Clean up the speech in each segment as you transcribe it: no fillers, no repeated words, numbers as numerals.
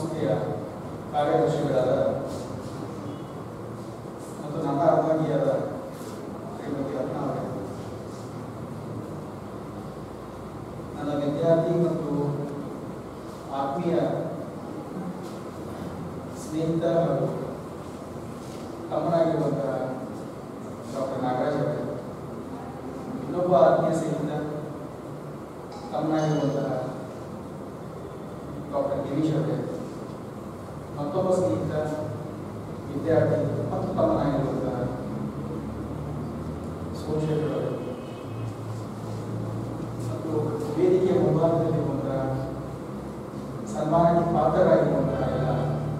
ಸಂಸ್ಥೆಯ ಕಾರ್ಯದರ್ಶಿಗಳಾದ ಮತ್ತು ನನ್ನ ಅರ್ಧಾಂಗಿಯಾದ ಶ್ರೀಮತಿ ರತ್ನ ಅವರೇ, ನನ್ನ ವಿದ್ಯಾರ್ಥಿ ಮತ್ತು ಆತ್ಮೀಯ ಸ್ನೇಹಿತ ಹಾಗೂ ತಮ್ಮನಾಗಿರುವಂತಹ ಡಾಕ್ಟರ್ ನಾಗರಾಜ್ ಅವರೇ, ಇನ್ನೊಬ್ಬ ಆತ್ಮೀಯ ಸ್ನೇಹಿತ ತಮ್ಮನಾಗಿರುವಂತಹ ಡಾಕ್ಟರ್ ಗಿರೀಶ್ ಅವರೇ, ಮತ್ತೊಬ್ಬ ಸ್ನೇಹಿತ ವಿದ್ಯಾರ್ಥಿ ಮತ್ತು ತಮ್ಮನಾಗಿರುವಂತಹ ಸೋಮಶೇಖರ್ ಅವರೇ, ಮತ್ತು ವೇದಿಕೆಯ ಮುಂಭಾಗದಲ್ಲಿರುವಂತಹ ಸನ್ಮಾನಕ್ಕೆ ಪಾತ್ರರಾಗಿರುವಂತಹ ಎಲ್ಲ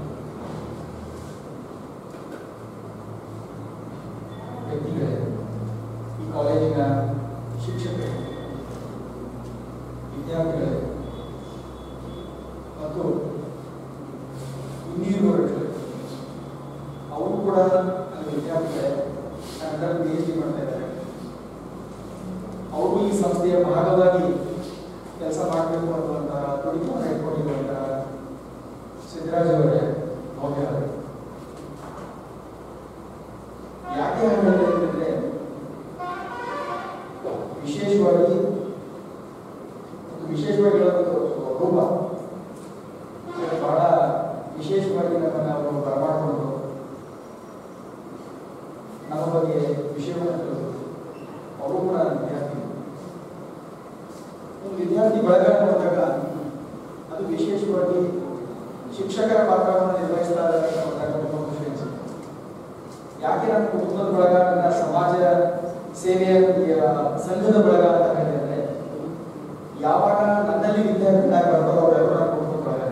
ವ್ಯಕ್ತಿಗಳೇ, ಈ ಕಾಲೇಜಿನ ಶಿಕ್ಷಕರೇ, ವಿದ್ಯಾರ್ಥಿಗಳೇ ಮತ್ತು ಇನ್ನಿರುವವರುಗಳೇ, ಅವರು ಕೂಡ ನನ್ನ ವಿದ್ಯಾರ್ಥಿಗಳೇ, ಕನ್ನಡದಲ್ಲಿ PhD ಮಾಡ್ತಾ ಇದ್ದಾರೆ. ಅವರು ಈ ಸಂಸ್ಥೆಯ ಭಾಗವಾಗಿ ಕೆಲಸ ಮಾಡಬೇಕು ಅನ್ನುವಂತಹ ತುಡಿತವನ್ನು ಇಟ್ಕೊಂಡಿರುವಂತಹ ಸಿದ್ದರಾಜ್ ಅವರೇ, ಮೌಲ್ಯ ಅವರೇ, ಯಾಕೆ ಹೇಳಿದೆ ಅಂತಂದ್ರೆ, ವಿಶೇಷವಾಗಿ ಹೇಳೋದು ರೂಪ ಬಹಳ ವಿಶೇಷವಾಗಿ ನಮ್ಮನ್ನು ಅವರು ಬರಮಾಡಿಕೊಂಡು ನಮ್ಮ ಬಗ್ಗೆ ವಿಷಯವನ್ನು ತಿಳಿದು ಅವರು ಕೂಡ ವಿದ್ಯಾರ್ಥಿ. ಒಂದು ವಿದ್ಯಾರ್ಥಿ ಬಳಗ ನೋಡಿದಾಗ ಅದು ವಿಶೇಷವಾಗಿ ಶಿಕ್ಷಕರ ಪಾತ್ರವನ್ನು ನಿರ್ವಹಿಸ್ತಾ ಇದ್ದಾರೆ ನೋಡಿದಾಗ ತುಂಬ ಖುಷಿ ಅನಿಸುತ್ತೆ. ಯಾಕೆ ನನ್ನ ಕುಟುಂಬದ ಬಳಗ, ನನ್ನ ಸಮಾಜ ಸೇವೆಯ ಸಂಘದ ಬಳಗ ಅಂತ ಹೇಳಿದ್ರೆ, ಯಾವಾಗ ನನ್ನಲ್ಲಿ ವಿದ್ಯಾರ್ಥಿಗಳಾಗಿ ಬರ್ತಾರೋ ಅವರೆಲ್ಲರೂ ನನ್ನ ಕುಟುಂಬದ ಬಳಗ.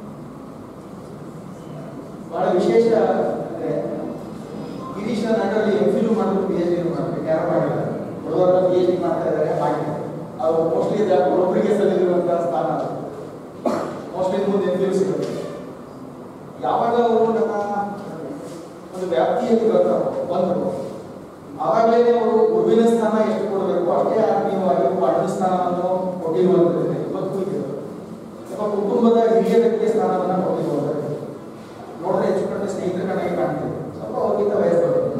ಬಹಳ ವಿಶೇಷ ಅಂದ್ರೆ, ಗಿರೀಶ್ ನನ್ನಲ್ಲಿ MPhil ಮಾಡಿದ್ರು, PhD ಮಾಡಬೇಕು, ಯಾರು ಮಾಡಿಲ್ಲ. ಉಳಿದವರೆಲ್ಲ PhD ಮಾಡ್ತಾ ಇದ್ದಾರೆ, ಮಾಡಿಲ್ಲ. ಅವರು ಮೋಸ್ಟ್ಲಿ ಒಬ್ಬರಿಗೆ ಸಲ್ಲಿರುವಂತಹ ಸ್ಥಾನ ಅದು. ಮೋಸ್ಟ್ಲಿ ಮುಂದೆ MPhil ಸಿಗುತ್ತೆ. ಯಾವಾಗ ಅವರು ನನ್ನ ಒಂದು ವ್ಯಾಪ್ತಿಯಲ್ಲಿ ಬಂದರು, ಆವಾಗಲೇ ಅವರು ಗುರುವಿನ ಸ್ಥಾನ ಎಷ್ಟು ಕೊಡಬೇಕು ಅಷ್ಟೇ ಆತ್ಮೀಯವಾಗಿ ಅಡ್ಡ ಸ್ಥಾನವನ್ನು ಕೊಟ್ಟಿರುವಂಥದ್ದು ಇವತ್ತು ಇದೆ. ಅಥವಾ ಕುಟುಂಬದ ಹಿರಿಯ ವ್ಯಕ್ತಿಯ ಸ್ಥಾನವನ್ನು ಕೊಟ್ಟಿರುವಂಥದ್ದು ನೋಡಿದ್ರೆ ಹೆಚ್ಚು ಕಡಿಮೆ ಸ್ನೇಹಿತರ ಕಡೆಗೆ ಕಾಣ್ತೀವಿ. ಸ್ವಲ್ಪ ಅವ್ರಿಗಿಂತ ವಯಸ್ಸು ಬರುತ್ತೆ.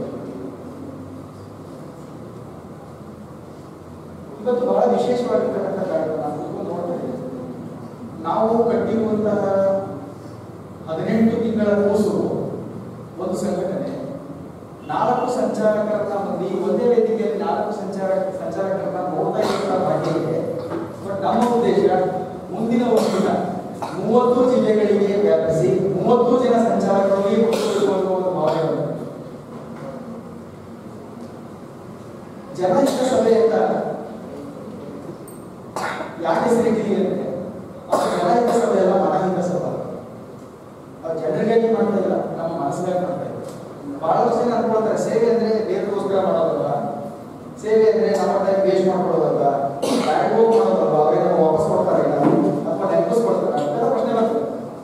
ಇವತ್ತು ಬಹಳ ವಿಶೇಷವಾಗಿರ್ತಕ್ಕಂಥ ಕಾರ್ಯಕ್ರಮ ನಾನು ಕೂತ್ಕೊಂಡು ನೋಡ್ತಾ ಇದ್ದೇನೆ. ನಾವು ಕಟ್ಟಿರುವಂತಹ 18 ತಿಂಗಳ ಕೂಸು ಒಂದು ಸಂಘಟನೆ, 4 ಸಂಚಾಲಕರನ್ನ ಮಂದಿ ಒಂದೇ ವೇದಿಕೆಯಲ್ಲಿ 4 ಸಂಚಾಲಕರನ್ನ ನೋಡ್ತಾ ಇರುವಂತಹ ಭಾಗ್ಯ ಇದೆ. ಬಟ್ ನಮ್ಮ ಉದ್ದೇಶ ಮುಂದಿನ ವರ್ಷ 30 ಜಿಲ್ಲೆಗಳಿಗೆ ವ್ಯಾಪಿಸಿ 30 ಜನ ಸಂಚಾಲಕರಿಗೆ ಕೊಡುವಂತ ಒಂದು ಭಾವನೆ ಬಂದಿದೆ. ಜನಹಿತ ಸಭೆ ಅಂತ ಯಾಕೆ ಹೆಸರಿಟ್ಟಿದೆ ಅಂದ್ರೆ, ಜನಹಿತ ಸಭೆ ಅಲ್ಲ, ಮನಹಿತ ಸಭೆ. ಅದು ಜನರಿಗಾಗಿ ಮಾಡ್ತಾ ಇಲ್ಲ, ನಮ್ಮ ಮನಸ್ಸಿಗಾಗಿ ಮಾಡ್ತಾ ಇಲ್ಲ. ಬಹಳ ಜನ ಅನ್ಕೊಳ್ತಾರೆ ಸೇವೆ ಅಂದ್ರೆ ಬೇರೆಗೋಸ್ಕರ ಮಾಡೋದಲ್ಲ, ಸೇವೆ ಅಂದ್ರೆ ನಮ್ಮ ಟೈಮ್ ವೇಸ್ಟ್ ಮಾಡ್ಕೊಳ್ಳೋದಲ್ಲ, ಬ್ಯಾಂಕ್ ಹೋಗಿ ಮಾಡೋದಲ್ಲ, ಅವೇನೋ ವಾಪಸ್ ಕೊಡ್ತಾರೆ ಅಥವಾ ನೆನಪಿಸ್ಕೊಡ್ತಾರೆ ಅಂತ ಪ್ರಶ್ನೆ ಬರ್ತದೆ.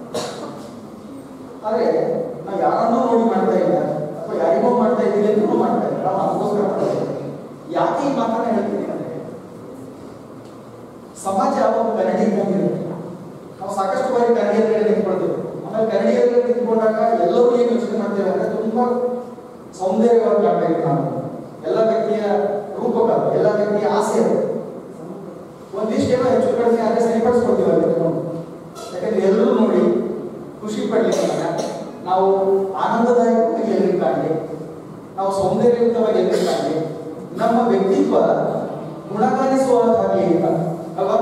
ಆದ್ರೆ ನಾವು ಯಾರನ್ನೂ ನೋಡಿ ಮಾಡ್ತಾ ಇಲ್ಲ ಅಥವಾ ಯಾರಿಗೋ ಮಾಡ್ತಾ ಇದ್ದೀವಿ ಅಂತೂ ಮಾಡ್ತಾ ಇಲ್ಲ, ನಾವು ಅದಕ್ಕೋಸ್ಕರ ಮಾಡ್ತಾ ಇದ್ದೀವಿ. ಯಾಕೆ ಈ ಮಾತನ್ನ ಹೇಳ್ತೀನಿ ಅಂದ್ರೆ, ಸಮಾಜ ಒಂದು ಕನ್ನಡಿ ಇದ್ದಂಗಿರುತ್ತೆ. ನಾವು ಸಾಕಷ್ಟು ಬಾರಿ ಕನ್ನಡಿ ಎದುರುಗಡೆ ನಿಂತ್ಕೊಳ್ತೀವಿ. ಆಮೇಲೆ ಕನ್ನಡಿ ಎದುರುಗಡೆ ನಿಂತ್ಕೊಂಡಾಗ ಎಲ್ಲರೂ ಏನು ಯೋಚನೆ ಮಾಡ್ತೇವೆ ಅಂದ್ರೆ, ತುಂಬಾ ಸೌಂದರ್ಯವಾಗಿ ಕಾಣಬೇಕು ನಾವು, ಎಲ್ಲ ವ್ಯಕ್ತಿಯ ರೂಪಕ, ಎಲ್ಲ ವ್ಯಕ್ತಿಯ ಆಸೆ ಒಂದಿಷ್ಟೇನೋ ಹೆಚ್ಚು ಕಡಿಮೆ ಆದರೆ ಸರಿಪಡಿಸ್ಕೊಳ್ತೀವಿ ಅಲ್ಲಿ ತಗೊಂಡು. ಯಾಕಂದ್ರೆ ಎಲ್ಲರೂ ನೋಡಿ ಖುಷಿ ಪಡ್ಲಿಕ್ಕೆ ನಾವು ಆನಂದದಾಯಕವಾಗಿ ಎಲ್ರಿಗೆ ಕಾಣಲಿ, ನಾವು ಸೌಂದರ್ಯಯುಕ್ತವಾಗಿ ಎಲ್ರಿಗೆ ಕಾಣಲಿ, ನಮ್ಮ ವ್ಯಕ್ತಿತ್ವ ಗುಣಗಾನಿಸುವಂತಾಗಲಿ ಇಲ್ಲ ಅಲ್ವಾ?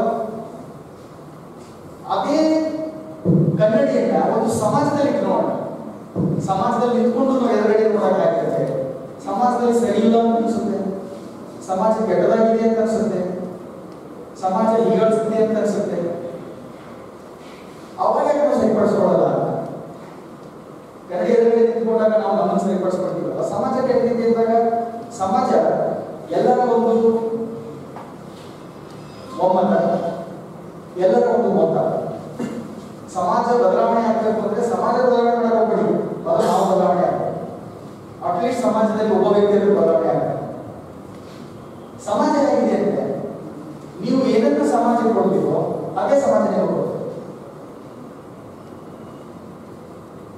ಅದೇ ಕನ್ನಡಿಯನ್ನ ಒಂದು ಸಮಾಜದಲ್ಲಿ ಇಟ್ಕೊಳ್ಳೋಣ. ಸಮಾಜದಲ್ಲಿ ನಿಂತ್ಕೊಂಡು ನಾವು ಎದುರುಗಡೆ ನೋಡೋಕ್ಕಾಗ್ತದೆ. ಸಮಾಜದಲ್ಲಿ ಸರಿ ಇಲ್ಲ ಅಂತ ಅನ್ಸುತ್ತೆ, ಸಮಾಜ ಕೆಟ್ಟದಾಗಿದೆ ಅಂತ ಅನ್ಸುತ್ತೆ, ಸಮಾಜ ಹೀಗಾಡ್ಸುತ್ತೆ ಅಂತ ಅನ್ಸುತ್ತೆ. ಅವಾಗ ನಾವು ಸರಿಪಡಿಸ್ಕೊಳ್ಳೋಲ್ಲ. ಕನ್ನಡಿ ಎದುರುಗಡೆ ನಿಂತ್ಕೊಂಡಾಗ ನಾವು ನಮ್ಮನ್ನು ಸರಿಪಡಿಸ್ಕೊಳ್ತೀವಲ್ಲ. ಸಮಾಜ ಕೆಟ್ಟದಿದೆ ಅಂದಾಗ ಸಮಾಜ ಎಲ್ಲರ ಒಂದು ಒಮ್ಮತ, ಎಲ್ಲರ ಒಂದು ಮತ. ಸಮಾಜ ಬದಲಾವಣೆ ಆಗಬೇಕು ಅಂದ್ರೆ ಸಮಾಜ ಬದಲಾವಣೆ ಮಾಡಕ್ಕೆ ಹೋಗ್ಬೇಡಿ, ಮೊದಲು ನಾವು ಬದಲಾವಣೆ ಆಗಬೇಕು. ಅಟ್ಲೀಸ್ಟ್ ಸಮಾಜದಲ್ಲಿ ಒಬ್ಬ ವ್ಯಕ್ತಿಯಲ್ಲಿ ಬದಲಾವಣೆ ಆಗಬೇಕು. ಸಮಾಜ ಹೇಗಿದೆ ಅಂದ್ರೆ, ನೀವು ಏನನ್ನ ಸಮಾಜಕ್ಕೆ ಕೊಡ್ತೀರೋ ಅದೇ ಸಮಾಜ ನೀವು ಕೊಡ್ತೀವಿ.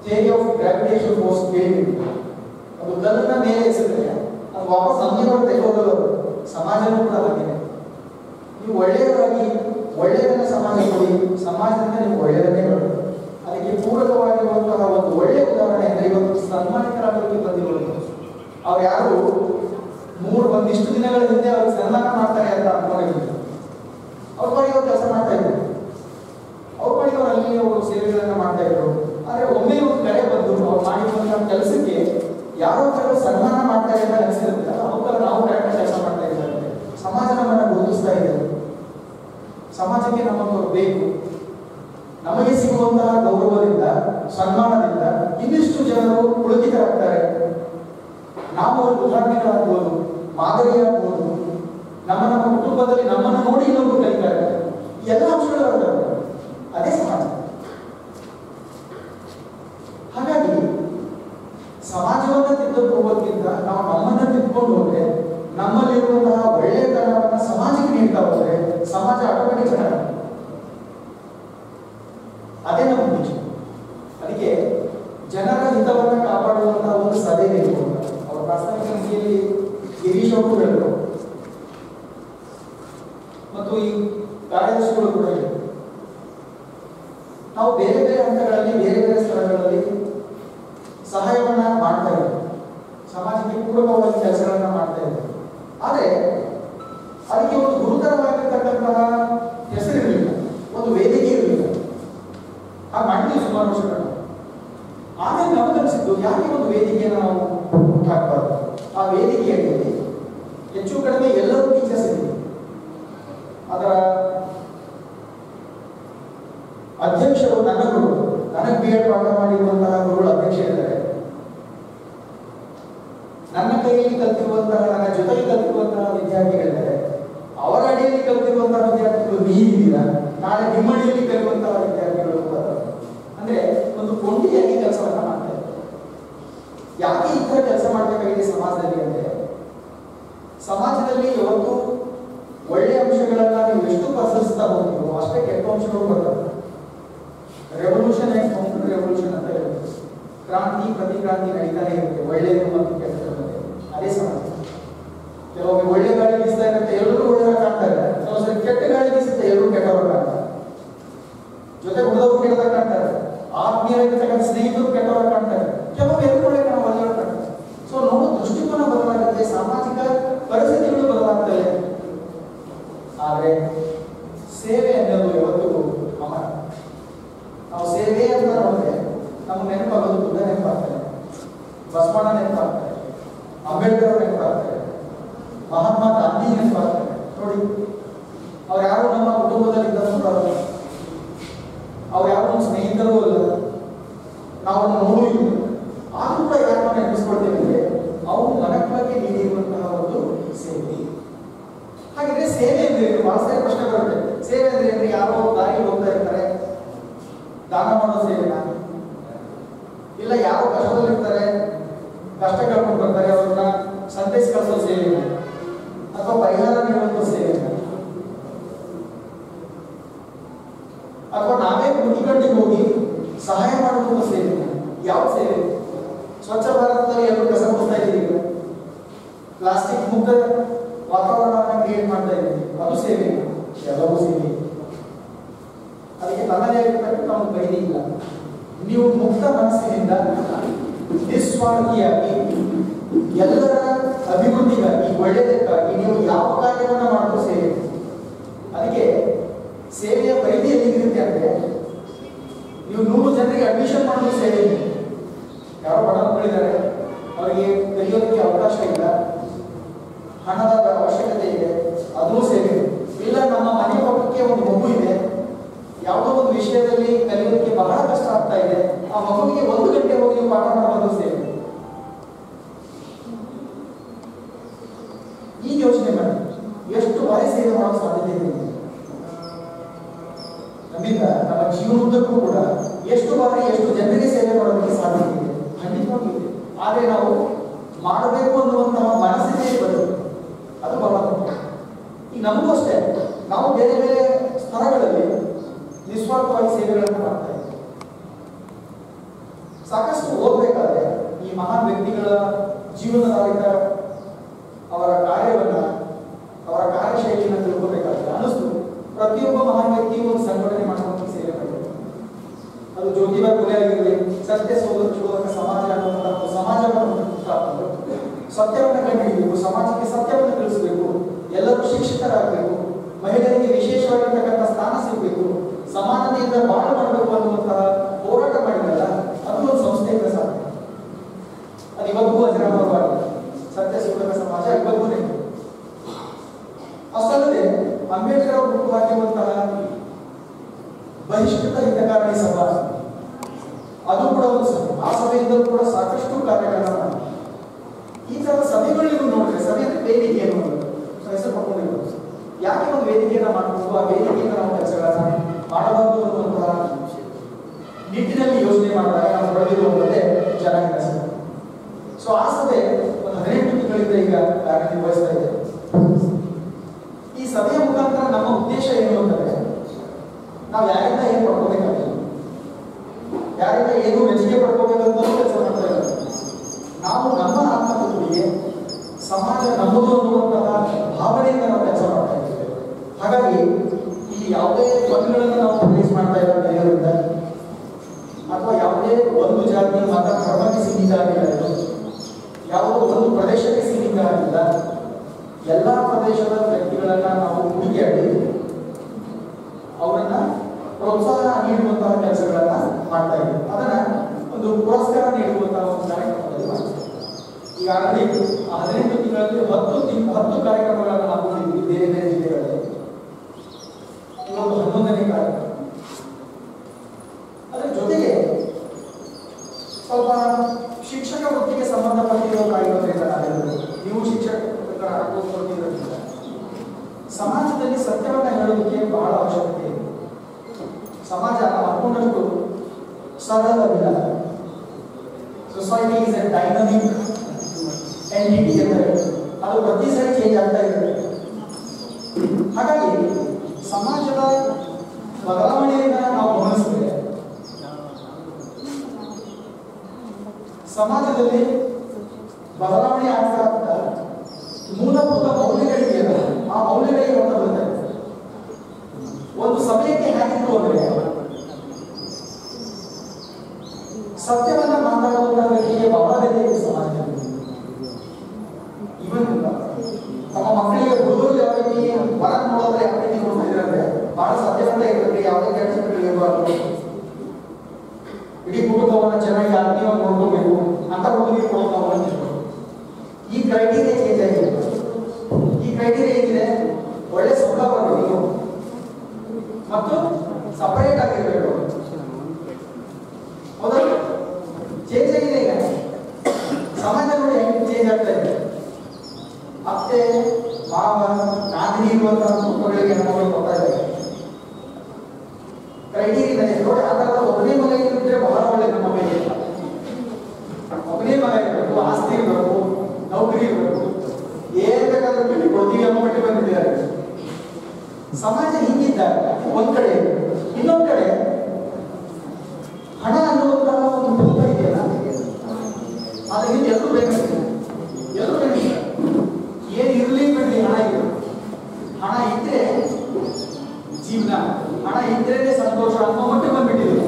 ಥಿಯರಿ ಆಫ್ ಗ್ರಾವಿಟೇಷನ್ ಫೋರ್ಸ್ ಕೇಳಿಬಿಟ್ಟು ಅದು ಕಲ್ಲನ್ನ ಮೇಲೆ ಎಸೆದ್ರೆ ಅದು ವಾಪಸ್ ನಮಗೆ ತೆಗೆಯೋದು. ಸಮಾಜನೂ ಕೂಡ ಹಾಗೆ. ನೀವು ಒಳ್ಳೆಯದಾಗಿ ಒಳ್ಳೆಯದನ್ನ ಸಮಾಜ ಕೊಡಿ, ಸಮಾಜದಿಂದ ನೀವು ಒಳ್ಳೆಯದನ್ನೇ ಬರುತ್ತೆ. ಅದಕ್ಕೆ ಪೂರಕವಾಗಿರುವಂತಹ ಒಂದು ಒಳ್ಳೆಯ ಉದಾಹರಣೆ ಅಂದರೆ ಇವತ್ತು ಸನ್ಮಾನಿತರಾಗಲಿಕ್ಕೆ ಬಂದಿರೋದು. ಅವ್ರು ಯಾರು ಒಂದಿಷ್ಟು ದಿನಗಳ ಹಿಂದೆ ಅವ್ರಿಗೆ ಸನ್ಮಾನ ಮಾಡ್ತಾರೆ ಅಂತ ಅನ್ಕೊಂಡಿದ್ರು. ಅವ್ರ ಪಾಡಿಗೆ ಅವ್ರು ಕೆಲಸ ಮಾಡ್ತಾ ಇದ್ರು, ಅವ್ರ ಪಾಡಿಗೆ ಅವ್ರು ಅಲ್ಲಿ ಅವರು ಸೇವೆಗಳನ್ನ ಮಾಡ್ತಾ ಇದ್ರು. ಆದ್ರೆ ಒಮ್ಮೆ ಒಂದು ಕಡೆ ಬಂದು ಅವ್ರು ಮಾಡಿರುವಂತಹ ಕೆಲಸಕ್ಕೆ ಯಾರೋ ಕೆಲವು ಸನ್ಮಾನ ಮಾಡ್ತಾರೆ ಅಂತ ಅನಿಸಿರುತ್ತೆ. ಅವಾಗ ನಾವು ಕರೆಕ್ಟ್ ಕೆಲಸ ಮಾಡ್ತಾ ಇದ್ದಾರೆ, ಸಮಾಜ ನಮ್ಮನ್ನ ಗುರುತಿಸ್ತಾ ಇದೆ, ಸಮಾಜಕ್ಕೆ ನಮ್ಮವರು ಬೇಕು. ನಮಗೆ ಸಿಗುವಂತಹ ಗೌರವದಿಂದ ಸನ್ಮಾನದಿಂದ ಇನ್ನಿಷ್ಟು ಜನರು ಪುಳಕಿತರಾಗ್ತಾರೆ. ನಾವು ಒಂದು ಉದಾಹರಣೆಗಳಾಗ್ಬೋದು, ಮಾದರಿಯಾಗ್ಬೋದು, ನಮ್ಮ ಕುಟುಂಬದಲ್ಲಿ ನಮ್ಮನ್ನು ನೋಡಿ ಇನ್ನೊಬ್ರು ಕಲಿತಾರೆ. ಎಲ್ಲ ಅಂಶಗಳು ಬರ್ತವೆ, ಅದೇ ಸಮಾಜ. ಹಾಗಾಗಿ ಸಮಾಜವನ್ನ ತಿದ್ದುಕೊಂಡು ಹೋಗೋದಕ್ಕಿಂತ ನಾವು ನಮ್ಮನ್ನ ತಿದ್ದುಕೊಂಡು ಹೋದ್ರೆ, ನಮ್ಮಲ್ಲಿರುವಂತಹ ಒಳ್ಳೆಯತನವನ್ನ ಸಮಾಜಕ್ಕೆ ನೀಡ್ತಾ ಹೋದ್ರೆ ಸಮಾಜ ಆಟೋಮೆಟಿಕ್ ಚೆನ್ನಾಗಿ, ಅದೇ ನಮ್ಮ ಉದ್ದೇಶ. ಅದಕ್ಕೆ ಜನರ ಹಿತವನ್ನ ಕಾಪಾಡುವಂತಹ ಒಂದು ಸಭೆ ಬೇಕು. ಅವರ ಪ್ರಾಸ್ತಾವಿಕ ನೀತಿಯಲ್ಲಿ ಗಿರೀಶ್ ಅವರು ಹೇಳಿದರು ಮತ್ತು ಈ ಕಾರ್ಯದರ್ಶಿಗಳು ಕೂಡ ಹೇಳಿದರು. ನಾವು ಬೇರೆ ಬೇರೆ ಹಂತಗಳಲ್ಲಿ ಬೇರೆ ಬೇರೆ ಸ್ಥಳಗಳಲ್ಲಿ ಸಹಾಯವನ್ನ ಮಾಡ್ತಾ ಇದ್ದೀವಿ, ಸಮಾಜಕ್ಕೆ ಪೂರಕವಾಗಿ ಕೆಲಸಗಳನ್ನ ಮಾಡ್ತಾ ಇದ್ದೀವಿ. ಆದರೆ ಅದಕ್ಕೆ ಒಂದು ಗುರುತರವಾಗಿರ್ತಕ್ಕಂತಹ ಹೆಸರಿರಲಿಲ್ಲ, ಒಂದು ವೇದಿಕೆ ಇರಲಿಲ್ಲ. ಹಾಗೆ ಮಾಡಿದ್ವಿ ಸುಮಾರು ವರ್ಷಗಳು. ಆಮೇಲೆ ನಮಗನಿಸಿದ್ದು ಯಾಕೆ ಒಂದು ವೇದಿಕೆಯನ್ನು ನಾವು ಹಾಕಬಾರ್ದು. ಆ ವೇದಿಕೆಯಲ್ಲಿ ಹೆಚ್ಚು ಕಡಿಮೆ ಎಲ್ಲರೂ ಟೀಚರ್ಸ್ ಇದ್ದೀವಿ. ಅದರ ಅಧ್ಯಕ್ಷರು ನನ್ನ ಗುರುಗಳು, ನನಗೆ ಬಿ ಎಡ್ ಪಾಠ ಮಾಡಿರುವಂತಹ ಗುರುಗಳು ಅಧ್ಯಕ್ಷ ಇದ್ದಾರೆ. ನನ್ನ ಕೈಯಲ್ಲಿ ಕಲ್ತಿರುವಂತಹ, ನನ್ನ ಜೊತೆಗೆ ಕಲ್ತಿರುವಂತಹ ವಿದ್ಯಾರ್ಥಿಗಳಿದ್ದಾರೆ. ಅವರ ಅಡಿಯಲ್ಲಿ ಕಲ್ತಿರುವಂತಹ ವಿದ್ಯಾರ್ಥಿಗಳು ನೀವಿದ್ದೀರಾ, ನಾಳೆ ನಿಮ್ಮ ಅಡಿಯಲ್ಲಿ ಕಲಿಯುವಂತಹ ವಿದ್ಯಾರ್ಥಿಗಳು ಕೂಡ. ಅಂದ್ರೆ ಒಂದು ಕೊಂಡಿಯಾಗಿ ಕೆಲಸವನ್ನ ಮಾಡ್ತಾ ಇದ್ದಾರೆ. ಯಾಕೆ ಈ ತರ ಕೆಲಸ ಮಾಡಬೇಕಾಗಿದೆ ಸಮಾಜದಲ್ಲಿ ಅಂದ್ರೆ, ಸಮಾಜದಲ್ಲಿ ಯಾವತ್ತು ಒಳ್ಳೆಯ ಅಂಶಗಳನ್ನ ನೀವು ಎಷ್ಟು ಪ್ರಸರಿಸ್ತಾ ಹೋಗ್ತೀವೋ ಅಷ್ಟೇ ಕೆಟ್ಟ ಅಂಶಗಳು ಬರ್ತವೆ. ರೆವಲ್ಯೂಷನ್ ಆ್ಯಂಡ್ ಕೌಂಟರ್ ರೆವಲ್ಯೂಷನ್ ಅಂತ ಹೇಳ್ತೀವಿ. ಕ್ರಾಂತಿ ಪ್ರತಿಕ್ರಾಂತಿ ನಡೀತಾನೆ ಇರುತ್ತೆ, ಒಳ್ಳೆಯದು ಮತ್ತು ಕೆಟ್ಟದ್ದು. ಅದೇ ಸಮಾಜ. ಕೆಲವೊಮ್ಮೆ ಒಳ್ಳೆ ಗಾಳಿ ಬೀಸ್ತಾ ಇರುತ್ತೆ, ಎಲ್ಲರೂ ಒಳ್ಳೆಯವರು ಕಾಣ್ತಾ ಇದ್ದಾರೆ. ಕೆಲವೊಂದ್ಸರಿ ಕೆಟ್ಟ ಗಾಳಿ ಬೀಸುತ್ತೆ, ಎಲ್ಲರೂ ಕೆಟ್ಟವರು ಕಾಣ್ತಾರೆ. ಜೊತೆ ಹುಡುಗರು ಕೆಟ್ಟದಾಗ ಕಾಣ್ತಾರೆ, ಆತ್ಮೀಯರಾಗಿರ್ತಕ್ಕಂಥ ಸ್ನೇಹಿತರು ಕೆಟ್ಟವರು ಕಾಣ್ತಾರೆ, ಕೆಲವು ಎಲ್ಲರೂ ಒಳ್ಳೆಯವರು ಕಾಣ್ತಾರೆ. ಸೊ ನೋಡೋ ದೃಷ್ಟಿಕೋನ ಬದಲಾಗುತ್ತೆ, ಸಾಮಾಜಿಕ ಪರಿಸ್ಥಿತಿಗಳು ಬದಲಾಗ್ತವೆ. ಆದರೆ ಸೇವೆ ಅನ್ನೋದು ಯಾವತ್ತಿಗೂ ಅಮರ. ನಾವು ಸೇವೆ ಅಂತ ನೋಡಿದ್ರೆ ನಮ್ಗೆ ನೆನಪಾಗೋದು ಬುದ್ಧ ನೆನಪಾಗ್ತಾರೆ, ಬಸವಣ್ಣ ನೆನಪಾಗ್ತಾರೆ, ಅಂಬೇಡ್ಕರ್ ಅವರು ನೆನಪಾಗ್ತಾರೆ, ಮಹಾತ್ಮ ಗಾಂಧಿ ನೆನಪಾಗ್ತಾರೆ. ನೋಡಿ, ಅವ್ರು ಯಾರು ನಮ್ಮ ಕುಟುಂಬದಲ್ಲಿ ಇದ್ದಂಥವ್ರು, ಅವ್ರು ಯಾರು ನಮ್ಮ ಸ್ನೇಹಿತರು ಅಲ್ಲ, ನಾವು ನೋಡಿದ್ವಿ. ಆದ್ರೂ ಕೂಡ ಯಾರು ನಾವು ನೆನಪಿಸ್ಕೊಳ್ತೇವೆ ಅಂದ್ರೆ ಅವರು ಮನಕ್ಕಾಗಿ ನೀಡಿರುವಂತಹ ಒಂದು ಸೇವೆ. ಹಾಗಿದ್ರೆ ಸೇವೆ ಅಂದ್ರೆ ಬಹಳ ಪ್ರಶ್ನೆ ಬರುತ್ತೆ. ಸೇವೆ ಅಂದ್ರೆ ಯಾರೋ ದಾರಿ ಹೋಗ್ತಾ ಇರ್ತಾರೆ, ದಾನ ಮಾಡೋ ಸೇವೆನಾ? ಇಲ್ಲ ಯಾರೋ ಕಷ್ಟದಲ್ಲಿರ್ತಾರೆ, ಕಷ್ಟ ಕಳ್ಕೊಂಡು ಬರ್ತಾರೆ, ಅವ್ರನ್ನ ಸಂದೇಶ ಕಳಿಸೋ ಸೇವೆನಾ? ಅಥವಾ ಪರಿಹಾರ ನೀಡುವಂಥ ಸೇವೆನಾ? ಅಥವಾ ನಾವೇ ಮುಗಿಗಂಡಿಗೆ ಹೋಗಿ ಸಹಾಯ ಮಾಡುವಂಥ ಸೇವೆನಾ? ಯಾವ ಸೇವೆ? ಸ್ವಚ್ಛ ಭಾರತದಲ್ಲಿ ಎಲ್ಲರೂ ಕಸ ಕೊಡ್ತಾ ಇದ್ದೀವಿ, ಪ್ಲಾಸ್ಟಿಕ್ ಮುಕ್ತ ವಾತಾವರಣವನ್ನು ಕ್ರಿಯೇಟ್ ಮಾಡ್ತಾ ಇದ್ದೀವಿ, ಅದು ಸೇವೆ? ಎಲ್ಲವೂ ಸೇವೆ. ಅದಕ್ಕೆ ತನ್ನದೇ ಆಗಿರ್ತಕ್ಕಂಥ ಒಂದು ಪರಿಧಿ ಇಲ್ಲ. ನೀವು ಮುಕ್ತ ಮನಸ್ಸಿನಿಂದ ನಿಸ್ವಾರ್ಥಿಯಾಗಿ ಎಲ್ಲರ ಅಭಿವೃದ್ಧಿಗಾಗಿ, ಒಳ್ಳೆಯದಕ್ಕಾಗಿ ನೀವು ಯಾವ ಕಾರ್ಯವನ್ನು ಮಾಡೋದು ಸೇವೆ. ಅದಕ್ಕೆ ಸೇವೆಯ ಪರಿಧಿ ಎಲ್ಲಿರುತ್ತೆ ಅಂದ್ರೆ, ನೀವು 100 ಜನರಿಗೆ ಅಡ್ಮಿಷನ್ ಮಾಡೋದು ಸೇವೆ. ಯಾರೋ ಬಡ ಮಕ್ಕಳಿದ್ದಾರೆ, ಅವರಿಗೆ ಕಲಿಯೋದಕ್ಕೆ ಅವಕಾಶ ಇಲ್ಲ, ಹಣದ ಅವಶ್ಯಕತೆ ಇದೆ, ಅದೂ ಸೇವೆ. ಇಲ್ಲ ನಮ್ಮ ಮನೆ ಪಕ್ಕಕ್ಕೆ ಒಂದು ಮಗು ಇದೆ, ಯಾವುದೋ ಒಂದು ವಿಷಯದಲ್ಲಿ ಕಲಿಯೋದಕ್ಕೆ ಬಹಳ ಕಷ್ಟ ಆಗ್ತಾ ಇದೆ, ಆ ಮಗುವಿಗೆ 1 ಗಂಟೆ ಹೋಗಿ ಪಾಠ ಮಾಡೋದು ಸೇವೆ. ಈ ಯೋಚನೆ ಮಾಡಿ ಎಷ್ಟು ಬಾರಿ ಸೇವೆ ಮಾಡೋ ಸಾಧ್ಯತೆ ಇದೆ. ನಮ್ಮಿಂದ ನಮ್ಮ ಜೀವನದಕ್ಕೂ ಕೂಡ ಎಷ್ಟು ಬಾರಿ ಎಷ್ಟು ಜನರಿಗೆ ಸೇವೆ ಮಾಡೋದಕ್ಕೆ ಸಾಧ್ಯತೆ ಇದೆ, ಖಂಡಿತವಾಗಿ ಇದೆ. ಆದರೆ ನಾವು ಮಾಡಬೇಕು ಅನ್ನುವಂತಹ ಮನಸ್ಸಿಗೆ ಬರುತ್ತೆ, ಅದು ಬಹಳ ಮುಖ್ಯ. ಈಗ ನಮಗೂ ಅಷ್ಟೇ, ನಾವು ಬೇರೆ ಬೇರೆ ಸ್ಥಳಗಳಲ್ಲಿ ನಿಸ್ವಾರ್ಥವಾಗಿ ಸೇವೆಗಳನ್ನು ಮಾಡ್ತಾ ಇದ್ದೀವಿ. ಸಾಕಷ್ಟು ಓದಬೇಕಾದ್ರೆ ಈ ಮಹಾನ್ ವ್ಯಕ್ತಿಗಳ ಜೀವನದಾರಿತ ಅವರ ಕಾರ್ಯವನ್ನ ಅವರ ಕಾರ್ಯಶೈಲಿಯನ್ನು ತಿಳ್ಕೋಬೇಕಾದ್ರೆ ಅನಿಸ್ತು ಪ್ರತಿಯೊಬ್ಬ ಮಹಾನ್ ವ್ಯಕ್ತಿಯು ಒಂದು ಸಂಘಟನೆ ಮಾಡ್ಕೊಂಡು ಸೇವೆ ಮಾಡಿದ್ದಾರೆ. ಅದು ಜ್ಯೋತಿಬಾ ಫುಲೆ ಆಗಿರಲಿ, ಸತ್ಯ ಶೋಧಕ ಸಮಾಜ ಅನ್ನುವಂತಹ ಒಂದು ಸಮಾಜವನ್ನು ಸ್ಥಾಪಿಸಿದ್ರು. ಸತ್ಯವನ್ನು ಕಂಡುಹಿಡಿಯಬೇಕು, ಸಮಾಜಕ್ಕೆ ಸತ್ಯವನ್ನು ತಿಳಿಸಬೇಕು, ಎಲ್ಲರೂ ಶಿಕ್ಷಕರಾಗಬೇಕು, ಮಹಿಳೆಯರಿಗೆ ವಿಶೇಷವಾಗಿರ್ತಕ್ಕಂಥ ಸ್ಥಾನ ಸಿಗಬೇಕು, ಸಮಾನತೆಯಿಂದ ಬಾಳ ಮಾಡಬೇಕು ಅನ್ನುವಂತಹ ಹೋರಾಟ ಮಾಡಿದಲ್ಲ, ಅದು ಒಂದು ಸಂಸ್ಥೆಯಿಂದ ಸಾಧ್ಯ. ಅದು ಇವತ್ತಿಗೂ ಅಜರಾಮರವಾಗಿದೆ. ಸತ್ಯ ಶೋಧಕ ಸಮಾಜ ಇವತ್ತಿಗೂ ನೆನಪು. ಅಷ್ಟಲ್ಲದೆ ಅಂಬೇಡ್ಕರ್ ಅವರು ಹುಟ್ಟುಹಾಕಿರುವಂತಹ ಬಹಿಷ್ಕೃತ ಹಿತಕಾರಣಿ ಸಭಾ, ಅದು ಕೂಡ ಒಂದು ಸಭೆ. ಆ ಸಭೆಯಿಂದಲೂ ಕೂಡ ಸಾಕಷ್ಟು ಕಾರ್ಯಗಳನ್ನ ಮಾಡಿ ಈ ತರ ಸಭೆಗಳು ನೀವು ನೋಡಿದ್ರೆ, ಸಭೆ ಅಂದ್ರೆ ವೇದಿಕೆ ಅನ್ನೋದು ಹೆಸರು ಪಡ್ಕೊಂಡಿರ್ಬೋದು. ಯಾಕೆ ಒಂದು ವೇದಿಕೆಯನ್ನ ಮಾಡಬಹುದು, ಆ ವೇದಿಕೆಯಿಂದ ನಾವು ಕೆಲಸಗಳನ್ನ ಮಾಡಬಹುದು ಅನ್ನುವಂತಹ ನಿಟ್ಟಿನಲ್ಲಿ ಯೋಚನೆ ಮಾಡಿದಾಗ ನಾವು ಪಡೆದಿರುವಂತೆ ಜನ ಸಭೆ. ಸೊ ಆ ಸಭೆ ಒಂದು 18 ತಿಂಗಳಿಂದ ಈಗ ಕಾರ್ಯನಿರ್ವಹಿಸ್ತಾ ಇದೆ. ಈ ಸಭೆಯ ಮುಖಾಂತರ ನಮ್ಮ ಉದ್ದೇಶ ಏನು ಅಂತಂದ್ರೆ, ನಾವು ಯಾರಿಂದ ಏನು ಪಡ್ಕೋಬೇಕಾಗಿಲ್ಲ, ಯಾರಿಂದ ಏನು ಮೆಚ್ಚುಗೆ ಪಡ್ಕೋಬೇಕಂತ ಕೆಲಸ ಮಾಡ್ತಾ ಇಲ್ಲ. ನಾವು ನಮ್ಮ ಆತ್ಮತತ್ವಕ್ಕೆ ಸಮಾಜ ನಮ್ಮದು ಅನ್ನುವಂತಹ ಭಾವನೆಯಿಂದ ನಾವು ಕೆಲಸ ಮಾಡ್ತಾ ಇದ್ದೇವೆ. ಹಾಗಾಗಿ ಈ ಯಾವುದೇ ಪದಗಳನ್ನು ನಾವು ರಿಲೀಸ್ ಮಾಡ್ತಾ ಇರೋದ್ರಿಂದ ಅಥವಾ ಯಾವುದೇ ಒಂದು ಜಾತಿ ಮತ ಧರ್ಮಕ್ಕೆ ಸೀಮಿತ ಆಗಿಲ್ಲ, ಯಾವುದೋ ಒಂದು ಪ್ರದೇಶಕ್ಕೆ ಸೀಮಿತ ಆಗಿಲ್ಲ. ಎಲ್ಲ ಪ್ರದೇಶದ ವ್ಯಕ್ತಿಗಳನ್ನ ನಾವು ಹುಡುಕಿಯಾಡಿ ಅವರನ್ನ ಪ್ರೋತ್ಸಾಹ ನೀಡುವಂತಹ ಕೆಲಸಗಳನ್ನ ಮಾಡ್ತಾ ಇದ್ದೀವಿ. ಅದನ್ನ ಒಂದು ಪುರಸ್ಕಾರ ನೀಡುವಂತಹ ಒಂದು ಕಾರ್ಯಕ್ರಮದಲ್ಲಿ ಮಾಡ್ತೀವಿ. ಈಗಾಗಲೇ 18 ತಿಂಗಳಲ್ಲಿ 10 ಕಾರ್ಯಕ್ರಮಗಳನ್ನು ಹಾಕೊಂಡಿದ್ವಿ ಬೇರೆ ಬೇರೆ ಜಿಲ್ಲೆಗಳಲ್ಲಿ. ಇವತ್ತು 11ನೇ ಕಾರ್ಯಕ್ರಮ. ಅದರ ಜೊತೆಗೆ ಸ್ವಲ್ಪ ಶಿಕ್ಷಕ ವೃತ್ತಿಗೆ ಸಂಬಂಧಪಟ್ಟಿರೋ ಕಾರ್ಯಕ್ರಮಗಳಿಂದ ನೀವು ಶಿಕ್ಷಕರಾಗೋದ್ರಿಂದ ಸಮಾಜದಲ್ಲಿ ಸತ್ಯವನ್ನ ಹೇಳೋದಕ್ಕೆ ಬಹಳ ಅವಶ್ಯಕತೆ ಇದೆ. ಸಮಾಜ ನಾವು ಅನ್ಕೊಂಡಷ್ಟು ಸರಳವಾಗಿಲ್ಲ. Society is a dynamic entity ಅಂತ ಅದು ಪ್ರತಿ ಸರಿ ಚೇಂಜ್ ಆಗ್ತಾ ಇರುತ್ತೆ. ಹಾಗಾಗಿ ಸಮಾಜದ ಬದಲಾವಣೆಯನ್ನ ನಾವು ಗಮನಿಸಿದ್ರೆ ಸಮಾಜದಲ್ಲಿ ಬದಲಾವಣೆ ಆಗ್ತಾ ಆಗ್ತಾ ಮೂಲಭೂತ ಮೌಲ್ಯಗಳಿದೆಯಲ್ಲ, ಆ ಮೌಲ್ಯಗಳಿಗೆ ಹೊರಟ ಬರ್ತಾರೆ. ಒಂದು ಸಮಯಕ್ಕೆ ಹೇಗಿತ್ತು ಅಂದ್ರೆ ಸತ್ಯವನ್ನ ಮಾತಾಡುವಂತಹ ವ್ಯಕ್ತಿಗೆ ಬಹಳ ಬೆಲೆ ಇದೆ ಸಮಾಜದಲ್ಲಿ. ಇವನ್ ತಮ್ಮ ಮಕ್ಕಳಿಗೆ ಹುಡುಗರು ಯಾವ ರೀತಿ ಹೊರಗೆ ನೋಡೋದ್ರೆ ಯಾವ ರೀತಿ ನೋಡ್ತಿದ್ರೆ ಅಂದ್ರೆ ಬಹಳ ಸತ್ಯವಂತ ಇರಬೇಕು, ಯಾವುದೇ ಕೆಲಸಗಳು ಇರಬಾರ್ದು, ಇಡೀ ಕುಟುಂಬವನ್ನ ಚೆನ್ನಾಗಿ ಆತ್ಮೀಯವಾಗಿ ನೋಡ್ಕೋಬೇಕು ಅಂತ ಹುಡುಗರಿಗೆ ಕೊಡೋದು. ಈ ಕ್ರೈಟೀರಿಯಾ ಚೇಂಜ್ ಆಗಿದೆ. ಈ ಕ್ರೈಟೀರಿಯಾ ಏನಿದೆ, ಒಳ್ಳೆ ಸಂಬಳ ಬರಬೇಕು ಮತ್ತು ಸಪರೇಟ್ ಆಗಿರಬೇಕು. ಹೌದಾ? ಚೇಂಜ್ ಆಗಿದೆ. ಈಗ ಸಮಾಜ ನೋಡಿ ಹೆಂಗೆ ಚೇಂಜ್ ಆಗ್ತಾ ಇದೆ. ಅತ್ತೆ ಮಾವ ನಾದಿನಿ ಇರುವಂತಹ ಕುಟುಂಬಗಳಿಗೆ ಹೆಣ್ಮಗಳು ಕೊಡ್ತಾ ಇದ್ದಾರೆ. ಕ್ರೈಟೀರಿಯಾ ನೋಡಿ ಆ ಥರದ ಒಬ್ಬನೇ ಮಗ ಇದ್ರೆ ಬಹಳ ಒಳ್ಳೆ. ನಮ್ಮ ಮನೆಗೆ ಒಬ್ಬನೇ ಮಗ ಇರಬೇಕು, ಆಸ್ತಿ ಇರಬೇಕು, ನೌಕರಿ ಇರಬೇಕು, ಏನ್ ಬೇಕಾದ್ರೂ ಬಿಟ್ಟು ಕೊಡ್ತೀವಿ ಅನ್ನೋ ಮಟ್ಟಿಗೆ ಬಂದಿದ್ದಾರೆ. ಸಮಾಜ ಹಿಂಗಿದ್ದಾಗ ಒಂದ್ ಕಡೆ, ಇನ್ನೊಂದ್ ಕಡೆ ಹಣ ಅನ್ನುವಂತಹ ಒಂದು ಭೂತ ಇದೆಯಲ್ಲ, ಅದರಿಂದ ಎಲ್ಲರೂ ಬೇಕಾಗ್ತದೆ. ಎಲ್ಲರೂ ಬೇಕು, ಏನ್ ಇರ್ಲಿ ಬಿಡ್ಲಿ, ಹಣ ಇದೆ. ಹಣ ಇದ್ರೆ ಜೀವನ, ಹಣ ಇದ್ರೇನೆ ಸಂತೋಷ ಅನ್ನೋ ಮಟ್ಟಿಗೆ ಬಂದ್ಬಿಟ್ಟಿದೆ.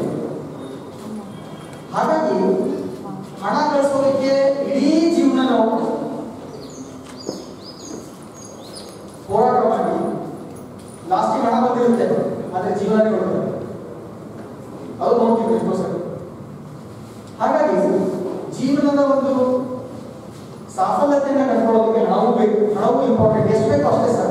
ಹಾಗಾಗಿ ಹಣ ಗಳಿಸೋದಕ್ಕೆ ಇಡೀ ಜೀವನ ನಾವು ಹೋರಾಟ ಮಾಡಿ ಲಾಸ್ಟಿಗೆ ಹಣ ಬಂದಿರುತ್ತೆ, ಆದ್ರೆ ಜೀವನನೇ ಹೊರಡುತ್ತೆ. ಅದು ನೋಡ್ತೀವಿ ಎಷ್ಟೋ ಸರಿ. ಹಾಗಾಗಿ ಜೀವನದ ಒಂದು ಸಾಫಲ್ಯತೆಯನ್ನು ಕಂಡುಕೊಳ್ಳೋದಕ್ಕೆ ಹಣವೂ ಬೇಕು, ಹಣವೂ ಇಂಪಾರ್ಟೆಂಟ್. ಎಷ್ಟು ಬೇಕು ಅಷ್ಟೇ ಸಾಕು.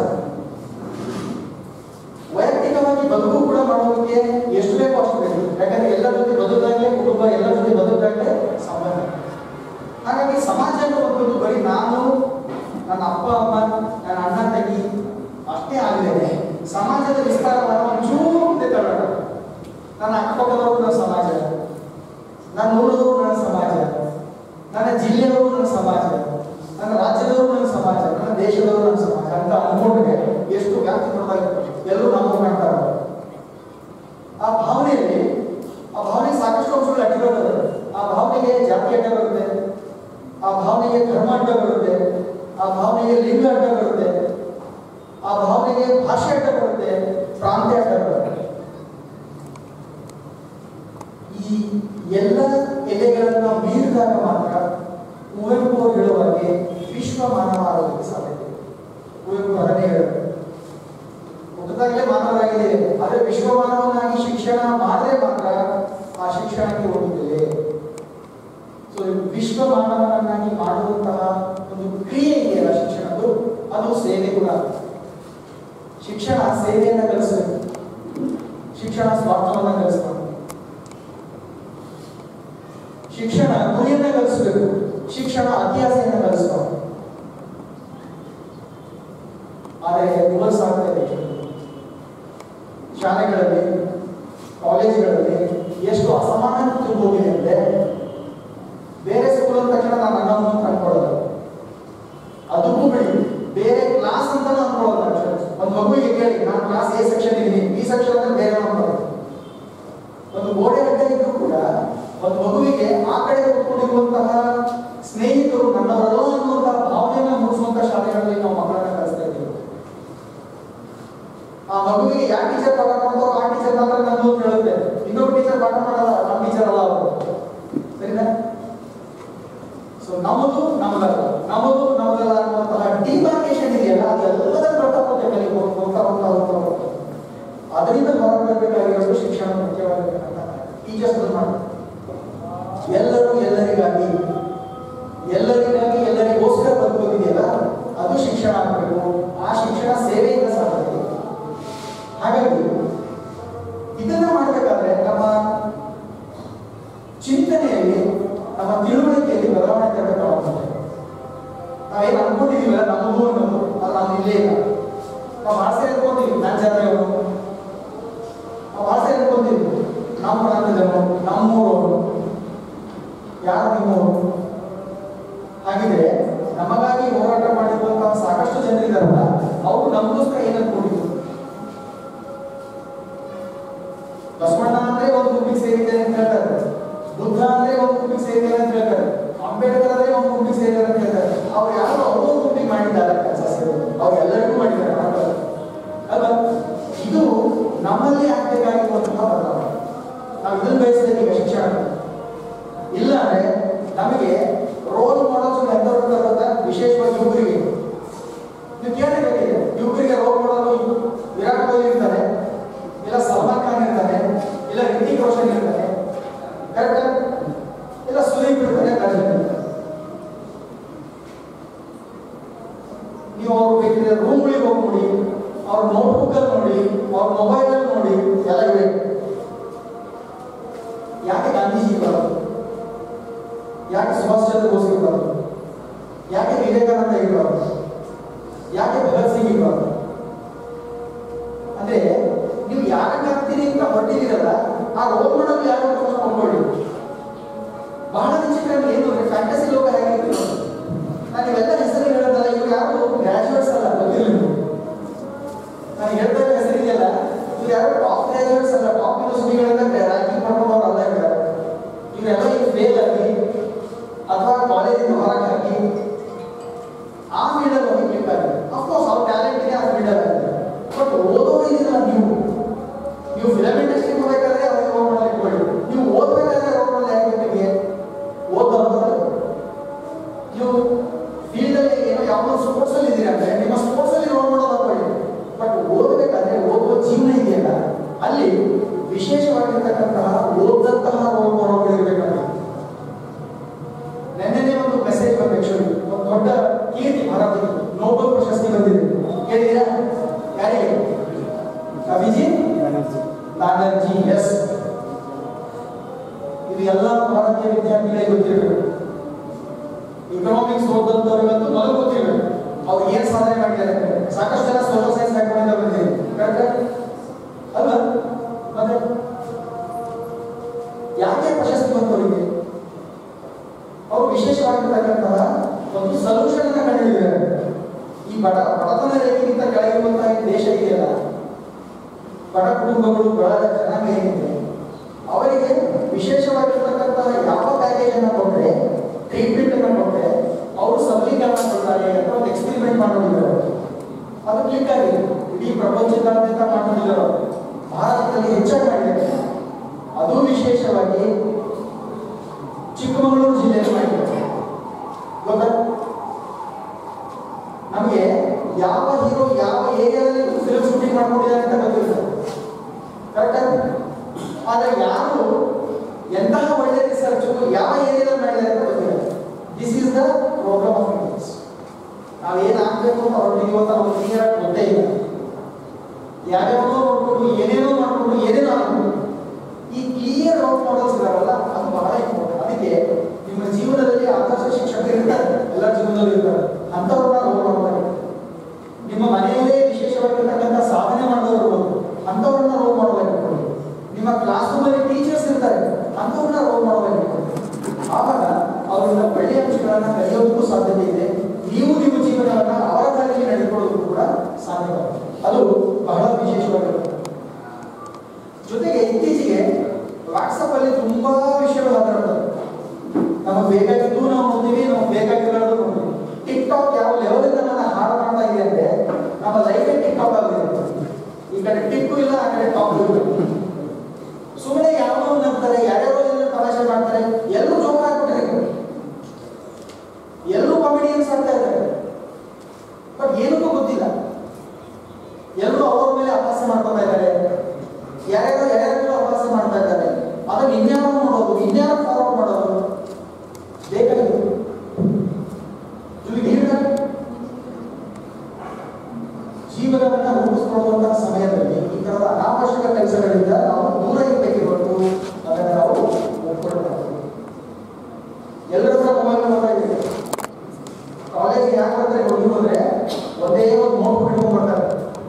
ವೈಯಕ್ತಿಕವಾಗಿ ಬದುಕು ಕೂಡ ಮಾಡೋದಕ್ಕೆ ಎಷ್ಟು ಬೇಕೋ ಅಷ್ಟು ಬೇಕು. ಯಾಕಂದ್ರೆ ಎಲ್ಲರ ಜೊತೆ ಬದುಕಾಗಲೇ ಕುಟುಂಬ, ಎಲ್ಲರ ಜೊತೆ ಬದುಕಾಗಲೇ ಸಂಬಂಧ. ಹಾಗಾಗಿ ಸಮಾಜ ಅನ್ನೋದು ಬರೀ ನಾನು, ನನ್ನ ಅಪ್ಪ ಅಮ್ಮ, ನನ್ನ ಅಣ್ಣ ತಂಗಿ ಅಷ್ಟೇ ಆಗಲಿದೆ. ಸಮಾಜದ ವಿಸ್ತಾರವನ್ನು ಒಂಚೂರು ಮುಂದೆ ತರೋಣ. ನನ್ನ ಅಕ್ಕಪಕ್ಕದವರು ನನ್ನ ಸಮಾಜ, ನನ್ನ ಊರದವರು ನನ್ನ ಸಮಾಜ, ನನ್ನ ಜಿಲ್ಲೆಯವರು ನನ್ನ ಸಮಾಜ, ನನ್ನ ರಾಜ್ಯದವರು ನನ್ನ ಸಮಾಜ, ನನ್ನ ದೇಶದವರು ನನ್ನ ಸಮಾಜ ಅಂತ ಅನ್ಕೊಂಡ್ರೆ ಎಷ್ಟು ವ್ಯಾಪ್ತಿ ಕೊಡ್ತಾರೆ. ಎಲ್ಲರೂ ನಾವು ಕಾಣ್ತಾರೆ. ಆ ಭಾವನೆ ಸಾಕಷ್ಟು ಅಂಶಗಳು ಅಡ್ಡಿರೋದು. ಎಲ್ಲ ಎಲೆಗಳನ್ನು ಮೀರಿದಾಗ ಮಾತ್ರ ಕುವೆಂಪು ಅವರು ಹೇಳುವ ಹಾಗೆ ವಿಶ್ವ ಮಾನವ ಆಗೋದಕ್ಕೆ ಸಾಧ್ಯತೆ. ಕುವೆಂಪು ಅದನ್ನೇ ಹೇಳುತ್ತೆ, ಹುಟ್ಟಿದಾಗಲೇ ಮಾನವರಾಗಿದೆ, ಆದರೆ ವಿಶ್ವ ಮಾನವನಾಗಿ ಶಿಕ್ಷಣ ಮಾಡಿದ್ರೆ ಮಾತ್ರ ಆ ಶಿಕ್ಷಣಕ್ಕೆ ಹೋಗುತ್ತದೆ. ಸೊ ವಿಶ್ವ ಮಾನವನನ್ನಾಗಿ ಮಾಡುವಂತಹ ಒಂದು ಕ್ರಿಯೆ ಇದೆಯಲ್ಲ ಶಿಕ್ಷಣದ್ದು, ಅದು ಸೇವೆ ಕೂಡ. ಶಿಕ್ಷಣ ಸೇವೆಯನ್ನು ಕಲಿಸಬೇಕು, ಶಿಕ್ಷಣ ಸ್ವಾರ್ಥವನ್ನು ಕಲಿಸಬೇಕು, ಶಿಕ್ಷಣ ಗುರಿಯನ್ನ ಕಲಿಸಬೇಕು, ಶಿಕ್ಷಣ ಅತ್ಯಾಸೆಯನ್ನು ಕಲಿಸಬೇಕು. ಆದರೆ ರಿವರ್ಸ್ ಆಗ್ತಾ ಇದೆ. ಶಾಲೆಗಳಲ್ಲಿ ಕಾಲೇಜುಗಳಲ್ಲಿ ಎಷ್ಟು ಅಸಮಾನ ತುಂಬೋಗಿದೆ ಅಂದ್ರೆ, ಬೇರೆ ಸ್ಕೂಲ್ ಅಂದ ತಕ್ಷಣ ನಾನು ಅನ್ನೋದು ಅನ್ಕೊಳ್ಳೋದು, ಅದಕ್ಕೂ ಬಿಡಿ ಬೇರೆ ಕ್ಲಾಸ್ ಅಂತ ಅನ್ಕೊಳ್ಳೋದು. ಒಂದು ಮಗುವಿಗೆ ಕೇಳಿ, ನಾನು ಕ್ಲಾಸ್ ಎ ಸೆಕ್ಷನ್ ಇದ್ದೀನಿ, ಬಿ ಸೆಕ್ಷನ್ ಅಂದ್ರೆ ಬೇರೆ ಅನ್ಕೊಳ್ಳೋದು. ಒಂದು ಗೋಡೆ ಅಡ್ಡ ಇದ್ರೂ ಕೂಡ ಒಂದು ಮಗುವಿಗೆ ಆ ಕಡೆ ಕೂತ್ಕೊಂಡಿರುವಂತಹ ಸ್ನೇಹಿತರು ನನ್ನವರಲ್ಲ ಅನ್ನುವಂತಹ ಭಾವನೆಯನ್ನ ಮೂಡಿಸುವಂತಹ ಶಾಲೆಗಳಲ್ಲಿ ನಾವು ಮಕ್ಕಳನ್ನ ಕಲಿಸ್ತಾ ಇದ್ದೀವಿ. ಆ ಮಗುವಿಗೆ ಯಾವ ಟೀಚರ್ ಪಾಠ ಮಾಡ್ತಾರೋ ಆ ಟೀಚರ್ ಮಾತ್ರ ನಂದು ಅಂತ ಹೇಳುತ್ತೆ, ಇನ್ನೊಬ್ಬ ಟೀಚರ್ ಪಾಠ ಮಾಡಲ್ಲ, ನಮ್ಮ ಟೀಚರ್ ಅಲ್ಲ ಅವರು. ಸರಿನಾ? ಸೊ ನಮ್ಮದು ನಮ್ಮದಲ್ಲ, ನಮ್ಮದು ನಮ್ಮದಲ್ಲ ಅನ್ನುವಂತಹ ಡಿಮಾರ್ಕೇಶನ್ ಇದೆಯಲ್ಲ, ಅದೆಲ್ಲದರ ಪ್ರತಾಪತೆ ಕಲಿ ಹೋಗ್ತಾ ಅದರಿಂದ ಹೊರಬರಬೇಕಾಗಿರೋದು ಶಿಕ್ಷಣ ಮುಖ್ಯವಾಗಿರಬೇಕಂತ ಟೀಚರ್ಸ್ ಮಾಡ್ತಾರೆ. ಎಲ್ಲರೂ ಎಲ್ಲರಿಗಾಗಿ, ಎಲ್ಲರಿಗಾಗಿ ಎಲ್ಲರಿಗೋಸ್ಕರ ಬದುಕೋದಿದೆಯಲ್ಲ, ಅದು ಶಿಕ್ಷಣ ಆಗಬೇಕು. ಆ ಶಿಕ್ಷಣ ಸೇವೆಯಿಂದ ಸಾಧ್ಯ. ಹಾಗಾಗಿ ಇದನ್ನ ಮಾಡಬೇಕಾದ್ರೆ ನಮ್ಮ ಚಿಂತನೆಯಲ್ಲಿ, ನಮ್ಮ ತಿಳುವಳಿಕೆಯಲ್ಲಿ ಬದಲಾವಣೆ ತರಬೇಕಾಗುತ್ತೆ. ನಾವೇನು ಅನ್ಕೊಂಡಿದೀವಲ್ಲ ನಮಗೂ ಅನ್ನೋದು, ಅದು ನಾವು ಇಲ್ಲೇ ಇಲ್ಲ. ನಾವು ಆಸೆ ಅನ್ಕೊಂತೀವಿ ನಾನು ಜಾತಿಯವನು, ನಾವು ಆಸೆ ಅನ್ಕೊಂತೀವಿ ನಮ್ಮ ಪ್ರಾಂತ್ಯದವನು, ನಮ್ಮೂರವನು, ಯಾರು ನಿಮ್ಮವರು. ಹಾಗಿದ್ರೆ ನಮಗಾಗಿ ಹೋರಾಟ ಮಾಡಿರುವಂತಹ ಸಾಕಷ್ಟು ಜನರಿದಾರಲ್ಲ, ಅವರು ನಮಗೋಸ್ಕರ ಏನು ಅನ್ಕೊಂಡಿದ್ರು? ಬಸವಣ್ಣ ಅಂದ್ರೆ ಒಂದು ಗುಂಪಿಗೆ ಸೇರಿದ್ದಾರೆ ಅಂತ ಹೇಳ್ತಾರೆ, ಬುದ್ಧ ಅಂದ್ರೆ ಒಂದು ಗುಂಪಿಗೆ ಸೇರಿದ್ದಾರೆ ಅಂತ ಹೇಳ್ತಾರೆ, ಅಂಬೇಡ್ಕರ್ ಅಂದ್ರೆ ಒಂದು ಗುಂಪಿಗೆ ಸೇರಿದ್ದಾರೆ ಅಂತ ಹೇಳ್ತಾರೆ. ಅವ್ರು ಯಾರು ಅವ್ರ ಗುಂಪಿಗೆ ಮಾಡಿದ್ದಾರೆ ಕೆಲಸ, ಅವ್ರು ಎಲ್ಲರಿಗೂ ಮಾಡಿದ್ದಾರೆ ಅಲ್ವಾ? ಇದು ನಮ್ಮಲ್ಲಿ ಆಗ್ಬೇಕಾಗಿರುವಂತಹ ಬದಲಾವಣೆ. ನಾವು ಇದನ್ನು ಬಯಸಿದ್ರೆ ಈಗ ಶಿಕ್ಷಣ ಇಲ್ಲ ಅಂದ್ರೆ ನಮಗೆ ರೋಲ್ ಮಾಡಲ್ಸ್ ಎಂತವ್ರು ಗೊತ್ತಾ? ವಿಶೇಷವಾಗಿ ಯುವಕರಿಗೆ ನೀವು ಕೇಳಬೇಕಿದೆ. ಯುವಕರಿಗೆ ರೋಲ್ ಮಾಡಲು ವಿರಾಟ್ ಕೊಹ್ಲಿ ಇರ್ತಾರೆ, ಇಲ್ಲ ಸಲ್ಮಾನ್ ಖಾನ್ ಇರ್ತಾನೆ, ಇಲ್ಲ ರಿತಿಕ್ ರೋಷನ್ ಇರ್ತಾನೆ, ಕರೆಕ್ಟ್? ಇಲ್ಲ ಸುದೀಪ್ ಇರ್ತಾನೆ, ರಜನಿ. ನೀವು ಅವ್ರು ಬೇಕಿದ್ರೆ ರೂಮ್ಗಳಿಗೆ ಹೋಗಿ ನೋಡಿ, ಅವ್ರ ನೋಟ್ಬುಕ್ ಅಲ್ಲಿ ನೋಡಿ, ಅವ್ರ ಮೊಬೈಲ್ ಅಲ್ಲಿ ನೋಡಿ, ಎಲ್ಲ ಇವೆ. ಯಾಕೆ ಗಾಂಧೀಜಿ ಇರಬಾರದು? ಯಾಕೆ ಸುಭಾಷ್ ಚಂದ್ರ ಬೋಸ್ ಇರಬಾರದು? ಯಾಕೆ ವಿವೇಕಾನಂದ ಇರಬಾರದು? ಯಾಕೆ ಭಗತ್ ಸಿಂಗ್ ಇರಬಾರದು? ಅಂದ್ರೆ ನೀವು ಯಾರನ್ನ ಹಾಕ್ತೀರಿ ಅಂತ ಹೊರಟಿದ್ದೀರಲ್ಲ, ಆ ರೋಲ್ ಮಾಡಲ್ ಯಾರು ಕೊಂಡ್ಕೊಳ್ಳಿ. ಬಹಳ ವಿಚಿತ್ರ ಏನು ಫ್ಯಾಂಟಸಿ ಲೋಕ ಹೇಗಿತ್ತು. ನಾನು ಇವೆಲ್ಲ ಹೆಸರು ಹೇಳೋದಲ್ಲ, ಇವ್ರು ಯಾರು ಗ್ರಾಜುಯೇಟ್ಸ್ ಅಲ್ಲ, ಗೊತ್ತಿಲ್ಲ. ನಾನು ಹೇಳ್ತಾ ಇರೋ ಹೆಸರಿದೆಯಲ್ಲ, ಇವ್ರು ಯಾರು ಟಾಪ್ ಗ್ರಾಜುಯೇಟ್ಸ್ ಅಲ್ಲ, ಟಾಪ್ ಯೂನಿವರ್ಸಿಟಿಗಳಿಂದ ರ್ಯಾಂಕಿಂಗ್ ಮಾಡ್ಕೊಂಡವ್ರು ಅಲ್ಲ ಇದ್ದಾರೆ. ಇವರೆಲ್ಲ ಈಗ ಫೇಲ್ ಆಗಿ ಅಥವಾ ಕಾಲೇಜಿಂದ ಹೊರಗೆ ಹಾಕಿ ಆ ಫೀಲ್ಡಲ್ಲಿ ಹೋಗಿ ಕ್ಲಿಕ್ ಆಗಿದೆ. ಅಫ್ಕೋರ್ಸ್ ಅವ್ರ ಟ್ಯಾಲೆಂಟ್ಗೆ ಆ ಫೀಲ್ಡಲ್ಲಿ ಆಗಿದೆ. ಬಟ್ ಓದೋದಿಲ್ಲ. ನೀವು ಫಿಲಮ್ ಇಂಡಸ್ಟ್ರಿಗೆ ಹೋಗ್ಬೇಕಾದ್ರೆ ಅವ್ರಿಗೆ ರೋಲ್ ಮಾಡಲ್ ಇಟ್ಕೊಳ್ಳಿ, ನೀವು ಓದ್ಬೇಕಾದ್ರೆ ರೋಲ್ ಮಾಡಲ್ ಯಾಕೆ ನಿಮಗೆ ಓದೋದು? ನೀವು ಫೀಲ್ಡಲ್ಲಿ ಏನೋ ಯಾವುದೋ ಸ್ಪೋರ್ಟ್ಸ್ ಅಲ್ಲಿ ಇದ್ದೀರಾ ಅಂದ್ರೆ ನಿಮ್ಮ ಸ್ಪೋರ್ಟ್ಸ್ ಅಲ್ಲಿ ರೋಲ್ ಮಾಡಲ್ ಹಾಕೊಳ್ಳಿ. ಬಟ್ ಓದಬೇಕಾದ್ರೆ ಓದುವ ಜೀವನ ಇದೆಯಲ್ಲ, ಅಲ್ಲಿ ವಿಶೇಷವಾಗಿರ್ತಕ್ಕಂತಹ ಓದಂತಹ ರೋಲ್ ಮಾಡಲ್ ಇರಬೇಕಾಗುತ್ತೆ. ನೆನ್ನೆ ಒಂದು ಮೆಸೇಜ್ ಬಂದು ಆಕ್ಚುಲಿ ಒಂದು ದೊಡ್ಡ ಕೀರ್ತಿ ಭಾರತಕ್ಕೆ ನೋಬೆಲ್ ಪ್ರಶಸ್ತಿ ಬಂದಿದೆ. ಕೇಳಿದ್ದೀರಾ? ಯಾರಿಗೆ? ಅಭಿಜಿತ್ ಬ್ಯಾನರ್ಜಿ. ಎಸ್, ಇದು ಎಲ್ಲ ಭಾರತೀಯ ವಿದ್ಯಾರ್ಥಿಗಳಿಗೆ ಗೊತ್ತಿರಬೇಕು. ಇಕನಾಮಿಕ್ಸ್ ಓದಂತವ್ರಿಗಂತೂ ಮೊದಲು ಗೊತ್ತಿರಬೇಕು ಅವ್ರು ಏನ್ ಸಾಧನೆ ಮಾಡಿದ್ದಾರೆ. ಸಾಕಷ್ಟು ಜನ ಸೋಷಿಯಲ್ ಸೈನ್ಸ್ ಬ್ಯಾಕ್ಗ್ರೌಂಡ್ ಇಂದ ಬಂದಿದೆ, ಕರೆಕ್ಟ್ ಅಲ್ವಾ? ಮತ್ತೆ ಯಾಕೆ ಪ್ರಶಸ್ತಿ ಬಂತು ಅವರಿಗೆ? ಅವರು ವಿಶೇಷವಾಗಿರ್ತಕ್ಕಂತಹ ಒಂದು ಸೊಲ್ಯೂಷನ್ ಅನ್ನ ಕಂಡುಹಿಡಿದಿದ್ದಾರೆ. ಈ ಬಡತನ ರೇಖೆಗಿಂತ ಕೆಳಗಿರುವಂತಹ ದೇಶ ಇದೆಯಲ್ಲ, ಬಡ ಕುಟುಂಬಗಳು, ಬಡ ಜನಾಂಗ ಏನಿದೆ, ಅವರಿಗೆ ವಿಶೇಷವಾಗಿರ್ತಕ್ಕಂತಹ ಯಾವ ಪ್ಯಾಕೇಜ್ ಅನ್ನ ಕೊಟ್ಟರೆ, ಟ್ರೀಟ್ಮೆಂಟ್ ಅನ್ನ ಕೊಟ್ಟರೆ ಅವರು ಸಬಲೀಕರಣಗೊಳ್ತಾರೆ ಅಂತ ಒಂದು ಎಕ್ಸ್ಪೆರಿಮೆಂಟ್ ಮಾಡಿದ್ದಾರೆ. ಅದು ಕ್ಲಿಕ್ ಆಗಿದೆ. ಇಡೀ ಪ್ರಪಂಚದಾದ್ಯಂತ ಮಾಡಿದ್ದಾರೆ. ಭಾರತದಲ್ಲಿ ಹೆಚ್ಚಾಗಿ ಮಾಡಿದ್ದಾರೆ. ಅದು ವಿಶೇಷವಾಗಿ ಚಿಕ್ಕಮಗಳೂರು ಜಿಲ್ಲೆಯಲ್ಲಿ ಮಾಡಿದ್ದಾರೆ. ಗೊತ್ತಾ? ನಮಗೆ ಯಾವ ಹೀರೋ ಯಾವ ಏರಿಯಾದಲ್ಲಿ ಫಿಲ್ಮ್ ಶೂಟಿಂಗ್ ಮಾಡ್ಕೊಂಡಿದ್ದಾರೆ ಅಂತ ಗೊತ್ತಿಲ್ಲ, ಕರೆಕ್ಟ್? ಆದರೆ ಯಾರು ಎಂತಹ ಒಳ್ಳೆ ರಿಸರ್ಚ್ ಯಾವ ಏರಿಯಾದಲ್ಲಿ ಮಾಡಿದ್ದಾರೆ ಅಂತ ಗೊತ್ತಿಲ್ಲ. This is the problem of Indians. ನಾವೇನು ಆಗ್ಬೇಕು ಅಂತ ಹೊರಟಿದೀವೋ ಅಂತ ನಮಗೆ ಕ್ಲಿಯರ್ ಆಗಿ ಗೊತ್ತೇ ಇಲ್ಲ. ಯಾವ್ಯಾವುದೋ ನೋಡ್ಕೊಂಡು ಏನೇನೋ ಮಾಡ್ಕೊಂಡು ಏನೇನೋ ಆಗ್ಬೋದು. ಈ ಕ್ಲಿಯರ್ ರೋಲ್ ಮಾಡೆಲ್ಸ್ ಇದಾರಲ್ಲ, ಅದು ಬಹಳ ಇಂಪಾರ್ಟೆಂಟ್. ಅದಕ್ಕೆ ನಿಮ್ಮ ಜೀವನದಲ್ಲಿ ಆದರ್ಶ ಶಿಕ್ಷಕರು ಇರ್ತಾರೆ, ಎಲ್ಲ ಜೀವನದಲ್ಲಿ ಇರ್ತಾರೆ, ಅಂಥವ್ರನ್ನ ರೋಲ್ ಮಾಡ್ತಾರೆ. ನಿಮ್ಮ ಮನೆಯಲ್ಲೇ ವಿಶೇಷವಾಗಿರ್ತಕ್ಕಂಥ ಸಾಧನೆ ಮಾಡೋರು ಅಂಥವ್ರನ್ನ ರೋಲ್ ಮಾಡಬೇಕು. ನಿಮ್ಮ ಕ್ಲಾಸ್ ರೂಮಲ್ಲಿ ಟೀಚರ್ಸ್ ಇರ್ತಾರೆ, ಅಂಥವ್ರನ್ನ ರೋಲ್ ಮಾಡಬೇಕು. ಆವಾಗ ಅವರಿಂದ ಒಳ್ಳೆಯ ಅಂಶಗಳನ್ನು ಕಲಿಯೋದಕ್ಕೂ ಸಾಧ್ಯತೆ ಇದೆ. ನೀವು ನಿಮ್ಮ ಜೀವನವನ್ನು ಅವರ ದಾರಿಯಲ್ಲಿ ನಡೆದುಕೊಳ್ಳೋದಕ್ಕೂ ಕೂಡ ಸಾಧ್ಯವಾಗುತ್ತೆ. ಅದು ಬಹಳ ವಿಶೇಷವಾಗಿರುತ್ತೆ. ಜೊತೆಗೆ ಇತ್ತೀಚೆಗೆ ವಾಟ್ಸಪ್ ಅಲ್ಲಿ ತುಂಬಾ ವಿಷಯಗಳು ಮಾತಾಡ್ತಾರೆ. ನಮಗೆ ಬೇಕಾಗಿದ್ದು ನಾವು ನೋಡ್ತೀವಿ, ನಮಗೆ ಬೇಕಾಗಿರೋದು ನೋಡ್ತೀವಿ. ಟಿಕ್ಟಾಕ್ ಯಾವ ಲೆವೆಲಿಂದ ನನ್ನ ಹಾಳು ಮಾಡ್ತಾ ಇದೆ ಅಂದ್ರೆ ನಮ್ಮ ಲೈಫೇ ಟಿಕ್ಟಾಕ್ ಆಗಿದೆ. ಈ ಕಡೆ ಟಿಕ್ಕು ಇಲ್ಲ, ಆ ಕಡೆ ಟಾಕ್ ಇಲ್ಲ. ಸುಮ್ಮನೆ ಯಾರೋ ನಗ್ತಾರೆ, ಯಾರ್ಯಾರೋ ತಮಾಷೆ ಮಾಡ್ತಾರೆ, ಎಲ್ಲರೂ ಜೋಕ್ ಹಾಕ್ಬಿಟ್ರೆ, ಎಲ್ಲರೂ ಕಾಮಿಡಿಯನ್ಸ್ ಆಗ್ತಾ ಇದ್ದಾರೆ. ಬಟ್ ಏನಕ್ಕೂ ಗೊತ್ತಿಲ್ಲ, ಎಲ್ಲರೂ ಅವ್ರ ಮೇಲೆ ಅಭ್ಯಾಸ ಮಾಡ್ಕೊತಾ ಇದ್ದಾರೆ, ಯಾರ್ಯಾರು ಅಭ್ಯಾಸ ಮಾಡ್ತಾ ಇದ್ದಾರೆ. ಅದನ್ನು ಇನ್ಯಾರು ಮಾಡೋದು, ಇನ್ಯಾರು ಫಾರ್ವರ್ಡ್ ಮಾಡೋದು ಬೇಕಾಗಿತ್ತು. ಜೀವನವನ್ನು ರೂಪಿಸಿಕೊಳ್ಳುವಂತಹ ಸಮಯದಲ್ಲಿ ಈ ತರದ ಅನಾವಶ್ಯಕ ಕೆಲಸಗಳಿಂದ ನಾವು ದೂರ ಇರಬೇಕೆ ಹೊರತು ಅದನ್ನು ನಾವು ಒಪ್ಪಿಕೊಳ್ತಾರೆ. ಎಲ್ಲರ ಹತ್ರ ಮೊಬೈಲ್ ಮಾತಾಡಿದೆ. ಕಾಲೇಜ್ಗೆ ಯಾಕೆ ಬರ್ತಾರೆ ಹುಡುಗರು ಅಂದ್ರೆ ಒಂದೇ ಒಂದು ನೋಟ್ ಬಿಟ್ಕೊಂಡು ಬರ್ತಾರೆ.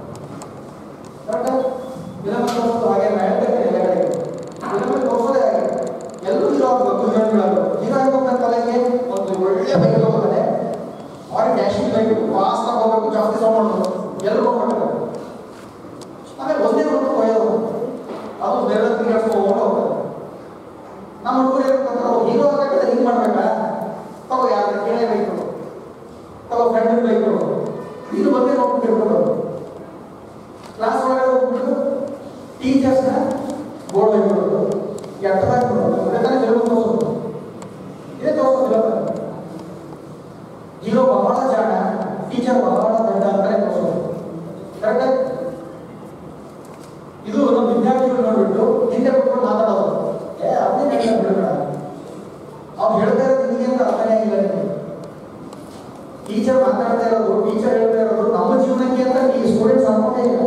ಫಿಲಮ್ ತೋರಿಸೋದು ಹಾಗೆ ಹೇಳ್ತಾರೆ, ಎಲ್ಲ ಕಡೆ ಫಿಲಮ್ ತೋರಿಸೋದೇ ಹಾಗೆ. ಎಲ್ಲರೂ ಹೀರೋ ಆಗ್ಬೇಕು, ಹೀರೋ ಆಗ್ಬೇಕು ಕಾಲೇಜ್ಗೆ ಒಂದು ಒಳ್ಳೆ ಬೈಕ್ ಹೋಗ್ತಾರೆ, ಅವ್ರಿಗೆ ಡ್ಯಾಶಿಂಗ್ ಬೈಕ್ ಫಾಸ್ಟ್ ಆಗಿ ಹೋಗ್ಬೇಕು, ಜಾಸ್ತಿ ಸೌಂಡ್ ಮಾಡಬೇಕು, ಎಲ್ಲರೂ ಹೋಗ್ಬೇಕು. ಆಮೇಲೆ ಒಂದೇ ನೋಡ್ಕೊಂಡು ಹೋಯೋದು, ಅದು ಬೇರೆ ತಿರ್ಗಾಡ್ಸ್ಕೊಂಡು ಹೋಗ್ತಾರೆ. ನಮ್ಮ ಹುಡುಗರು ಹೇಳ್ಬೇಕಂದ್ರೆ ಹೀರೋ ಆಗಕ್ಕೆ ಹಿಂಗೆ ಮಾಡ್ಬೇಕಾ, ತಗೋ ಯಾರು ಕೇಳೇ ಬೈಕ್ ತಗೋ ಫ್ರೆಂಡ್ ಬೈಕ್ ಇದು ಒಂದೇ ನೋಡ್ಕೊಂಡು ಇರ್ಬೋದು. ಕ್ಲಾಸ್ ಒಳಗಡೆ ಹೋಗ್ಬಿಟ್ಟು ಟೀಚರ್ಸ್ನ ಬೋರ್ಡ್ ಆಗಿಬಿಡೋದು, ಎಟ್ಟದಾಗಿ ಬಿಡೋದು, ಬೇಕಾದ್ರೆ ಫಿಲ್ಮ್ ತೋರಿಸೋದು, ಇದೇ ತೋರಿಸೋದಿಲ್ಲ. ಹೀರೋ ಬಹಳ ಜಾಣ, ಟೀಚರ್ ಬಹಳ ದೊಡ್ಡ ಅಂತಾನೆ ತೋರಿಸೋದು, ಕರೆಕ್ಟ್? ಇದು ನಮ್ಮ ವಿದ್ಯಾರ್ಥಿಗಳು ನೋಡ್ಬಿಟ್ಟು ಹಿಂದೆ ಬಿಟ್ಕೊಂಡು ಮಾತಾಡೋದು, ಅದನ್ನೇ ನಡೆಯ ಬಿಡಬೇಡ, ಅವ್ರು ಹೇಳ್ತಾ ಇರೋದು ನಿಮಗೆ ಅಂತ ಅರ್ಥನೇ ಆಗಿಲ್ಲ ನಿಮಗೆ. ಟೀಚರ್ ಮಾತಾಡ್ತಾ ಇರೋದು, ಟೀಚರ್ ಹೇಳ್ತಾ ಇರೋದು ನಮ್ಮ ಜೀವನಕ್ಕೆ ಅಂತ ಈ ಸ್ಟೂಡೆಂಟ್ಸ್ ಅನ್ಕೊಂಡೇ ಇಲ್ಲ.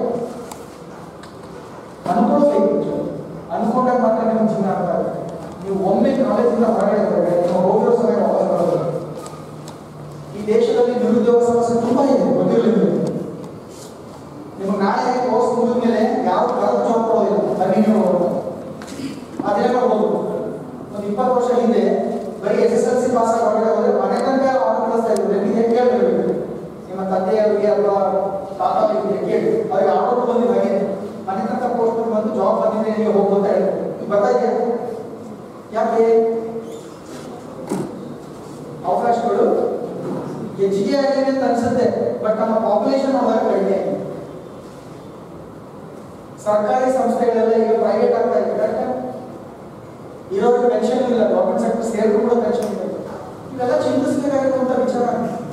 ಅನ್ಕೊಳ್ಬೇಕು, ಅನ್ಕೊಂಡಾಗ ಮಾತ್ರ ನಿಮ್ಮ ಜೀವನ ಅರ್ಥ ಆಗುತ್ತೆ. ನೀವು ಒಮ್ಮೆ ಕಾಲೇಜಿಂದ ಹೊರಗಡೆ ಹೋದರೆ ನೀವು ಹೋಗಿರೋ ಸಮಯ ವಾಪಸ್ ಬರೋದು. ಈ ದೇಶದಲ್ಲಿ ನಿರುದ್ಯೋಗ ಸಮಸ್ಯೆ ತುಂಬಾ ಇದೆ, ಗೊತ್ತಿರಲಿಲ್ಲ ನಿಮಗೆ. ನಾಳೆ ಕೋರ್ಸ್ ಮುಗಿದ ಮೇಲೆ ಯಾವ ಕರೆದು ಜಾಬ್ ಕೊಡೋದಿಲ್ಲ, ಕಂಟಿನ್ಯೂ ಹೋಗೋದು. ಅದೇ ಮಾಡ್ಬೋದು. ಒಂದು 20 ವರ್ಷ ಹಿಂದೆ ಬರೀ SSLC ಪಾಸ್ ಆಗಿ ಹೊರಗಡೆ ಹೋದ್ರೆ ಮನೆ ತನಕ ಆರ್ಡರ್ ಕಳಿಸ್ತಾ ಇದ್ರು. ನಿಮಗೆ ಕೇಳಬೇಕು, ನಿಮ್ಮ ತಂದೆಯವರಿಗೆ ಅಥವಾ ತಾತವರಿಗೆ ಕೇಳಿ, ಅವ್ರಿಗೆ ಆರ್ಡರ್ ಬಂದಿದ್ದು ಹಾಗೆ ಮನೆ ತನಕ ಪೋಸ್ಟ್ ಬಂದು ಜಾಬ್ ಬಂದಿದೆ, ನೀವು ಹೋಗು ಅಂತ ಹೇಳ್ತಾರೆ. ಈಗ ಬರ್ತಾ ಇದೆಯಾ? ಯಾಕೆ? ಅವಕಾಶಗಳು ಹೆಚ್ಚಿಗೆ ಆಗಿದೆ ಅಂತ ಅನ್ಸುತ್ತೆ, ಬಟ್ ನಮ್ಮ ಪಾಪ್ಯುಲೇಷನ್ ಹೋದಾಗ ಕಡಿಮೆ ಆಗಿದೆ. ಸರ್ಕಾರಿ ಸಂಸ್ಥೆಗಳೆಲ್ಲ ಈಗ ಪ್ರೈವೇಟ್ ಆಗ್ತಾ ಇದೆ, ಕರೆಕ್ಟ್? ಇರೋರಿಗೆ ಪೆನ್ಷನ್ ಇಲ್ಲ, ಗೌರ್ಮೆಂಟ್ ಸೆಕ್ಟರ್ ಸೇರಿದ್ರು ಕೂಡ ಪೆನ್ಷನ್ ಇಲ್ಲ. ಇವೆಲ್ಲ ಚಿಂತಿಸಬೇಕಾಗಿರುವಂತ ವಿಚಾರ.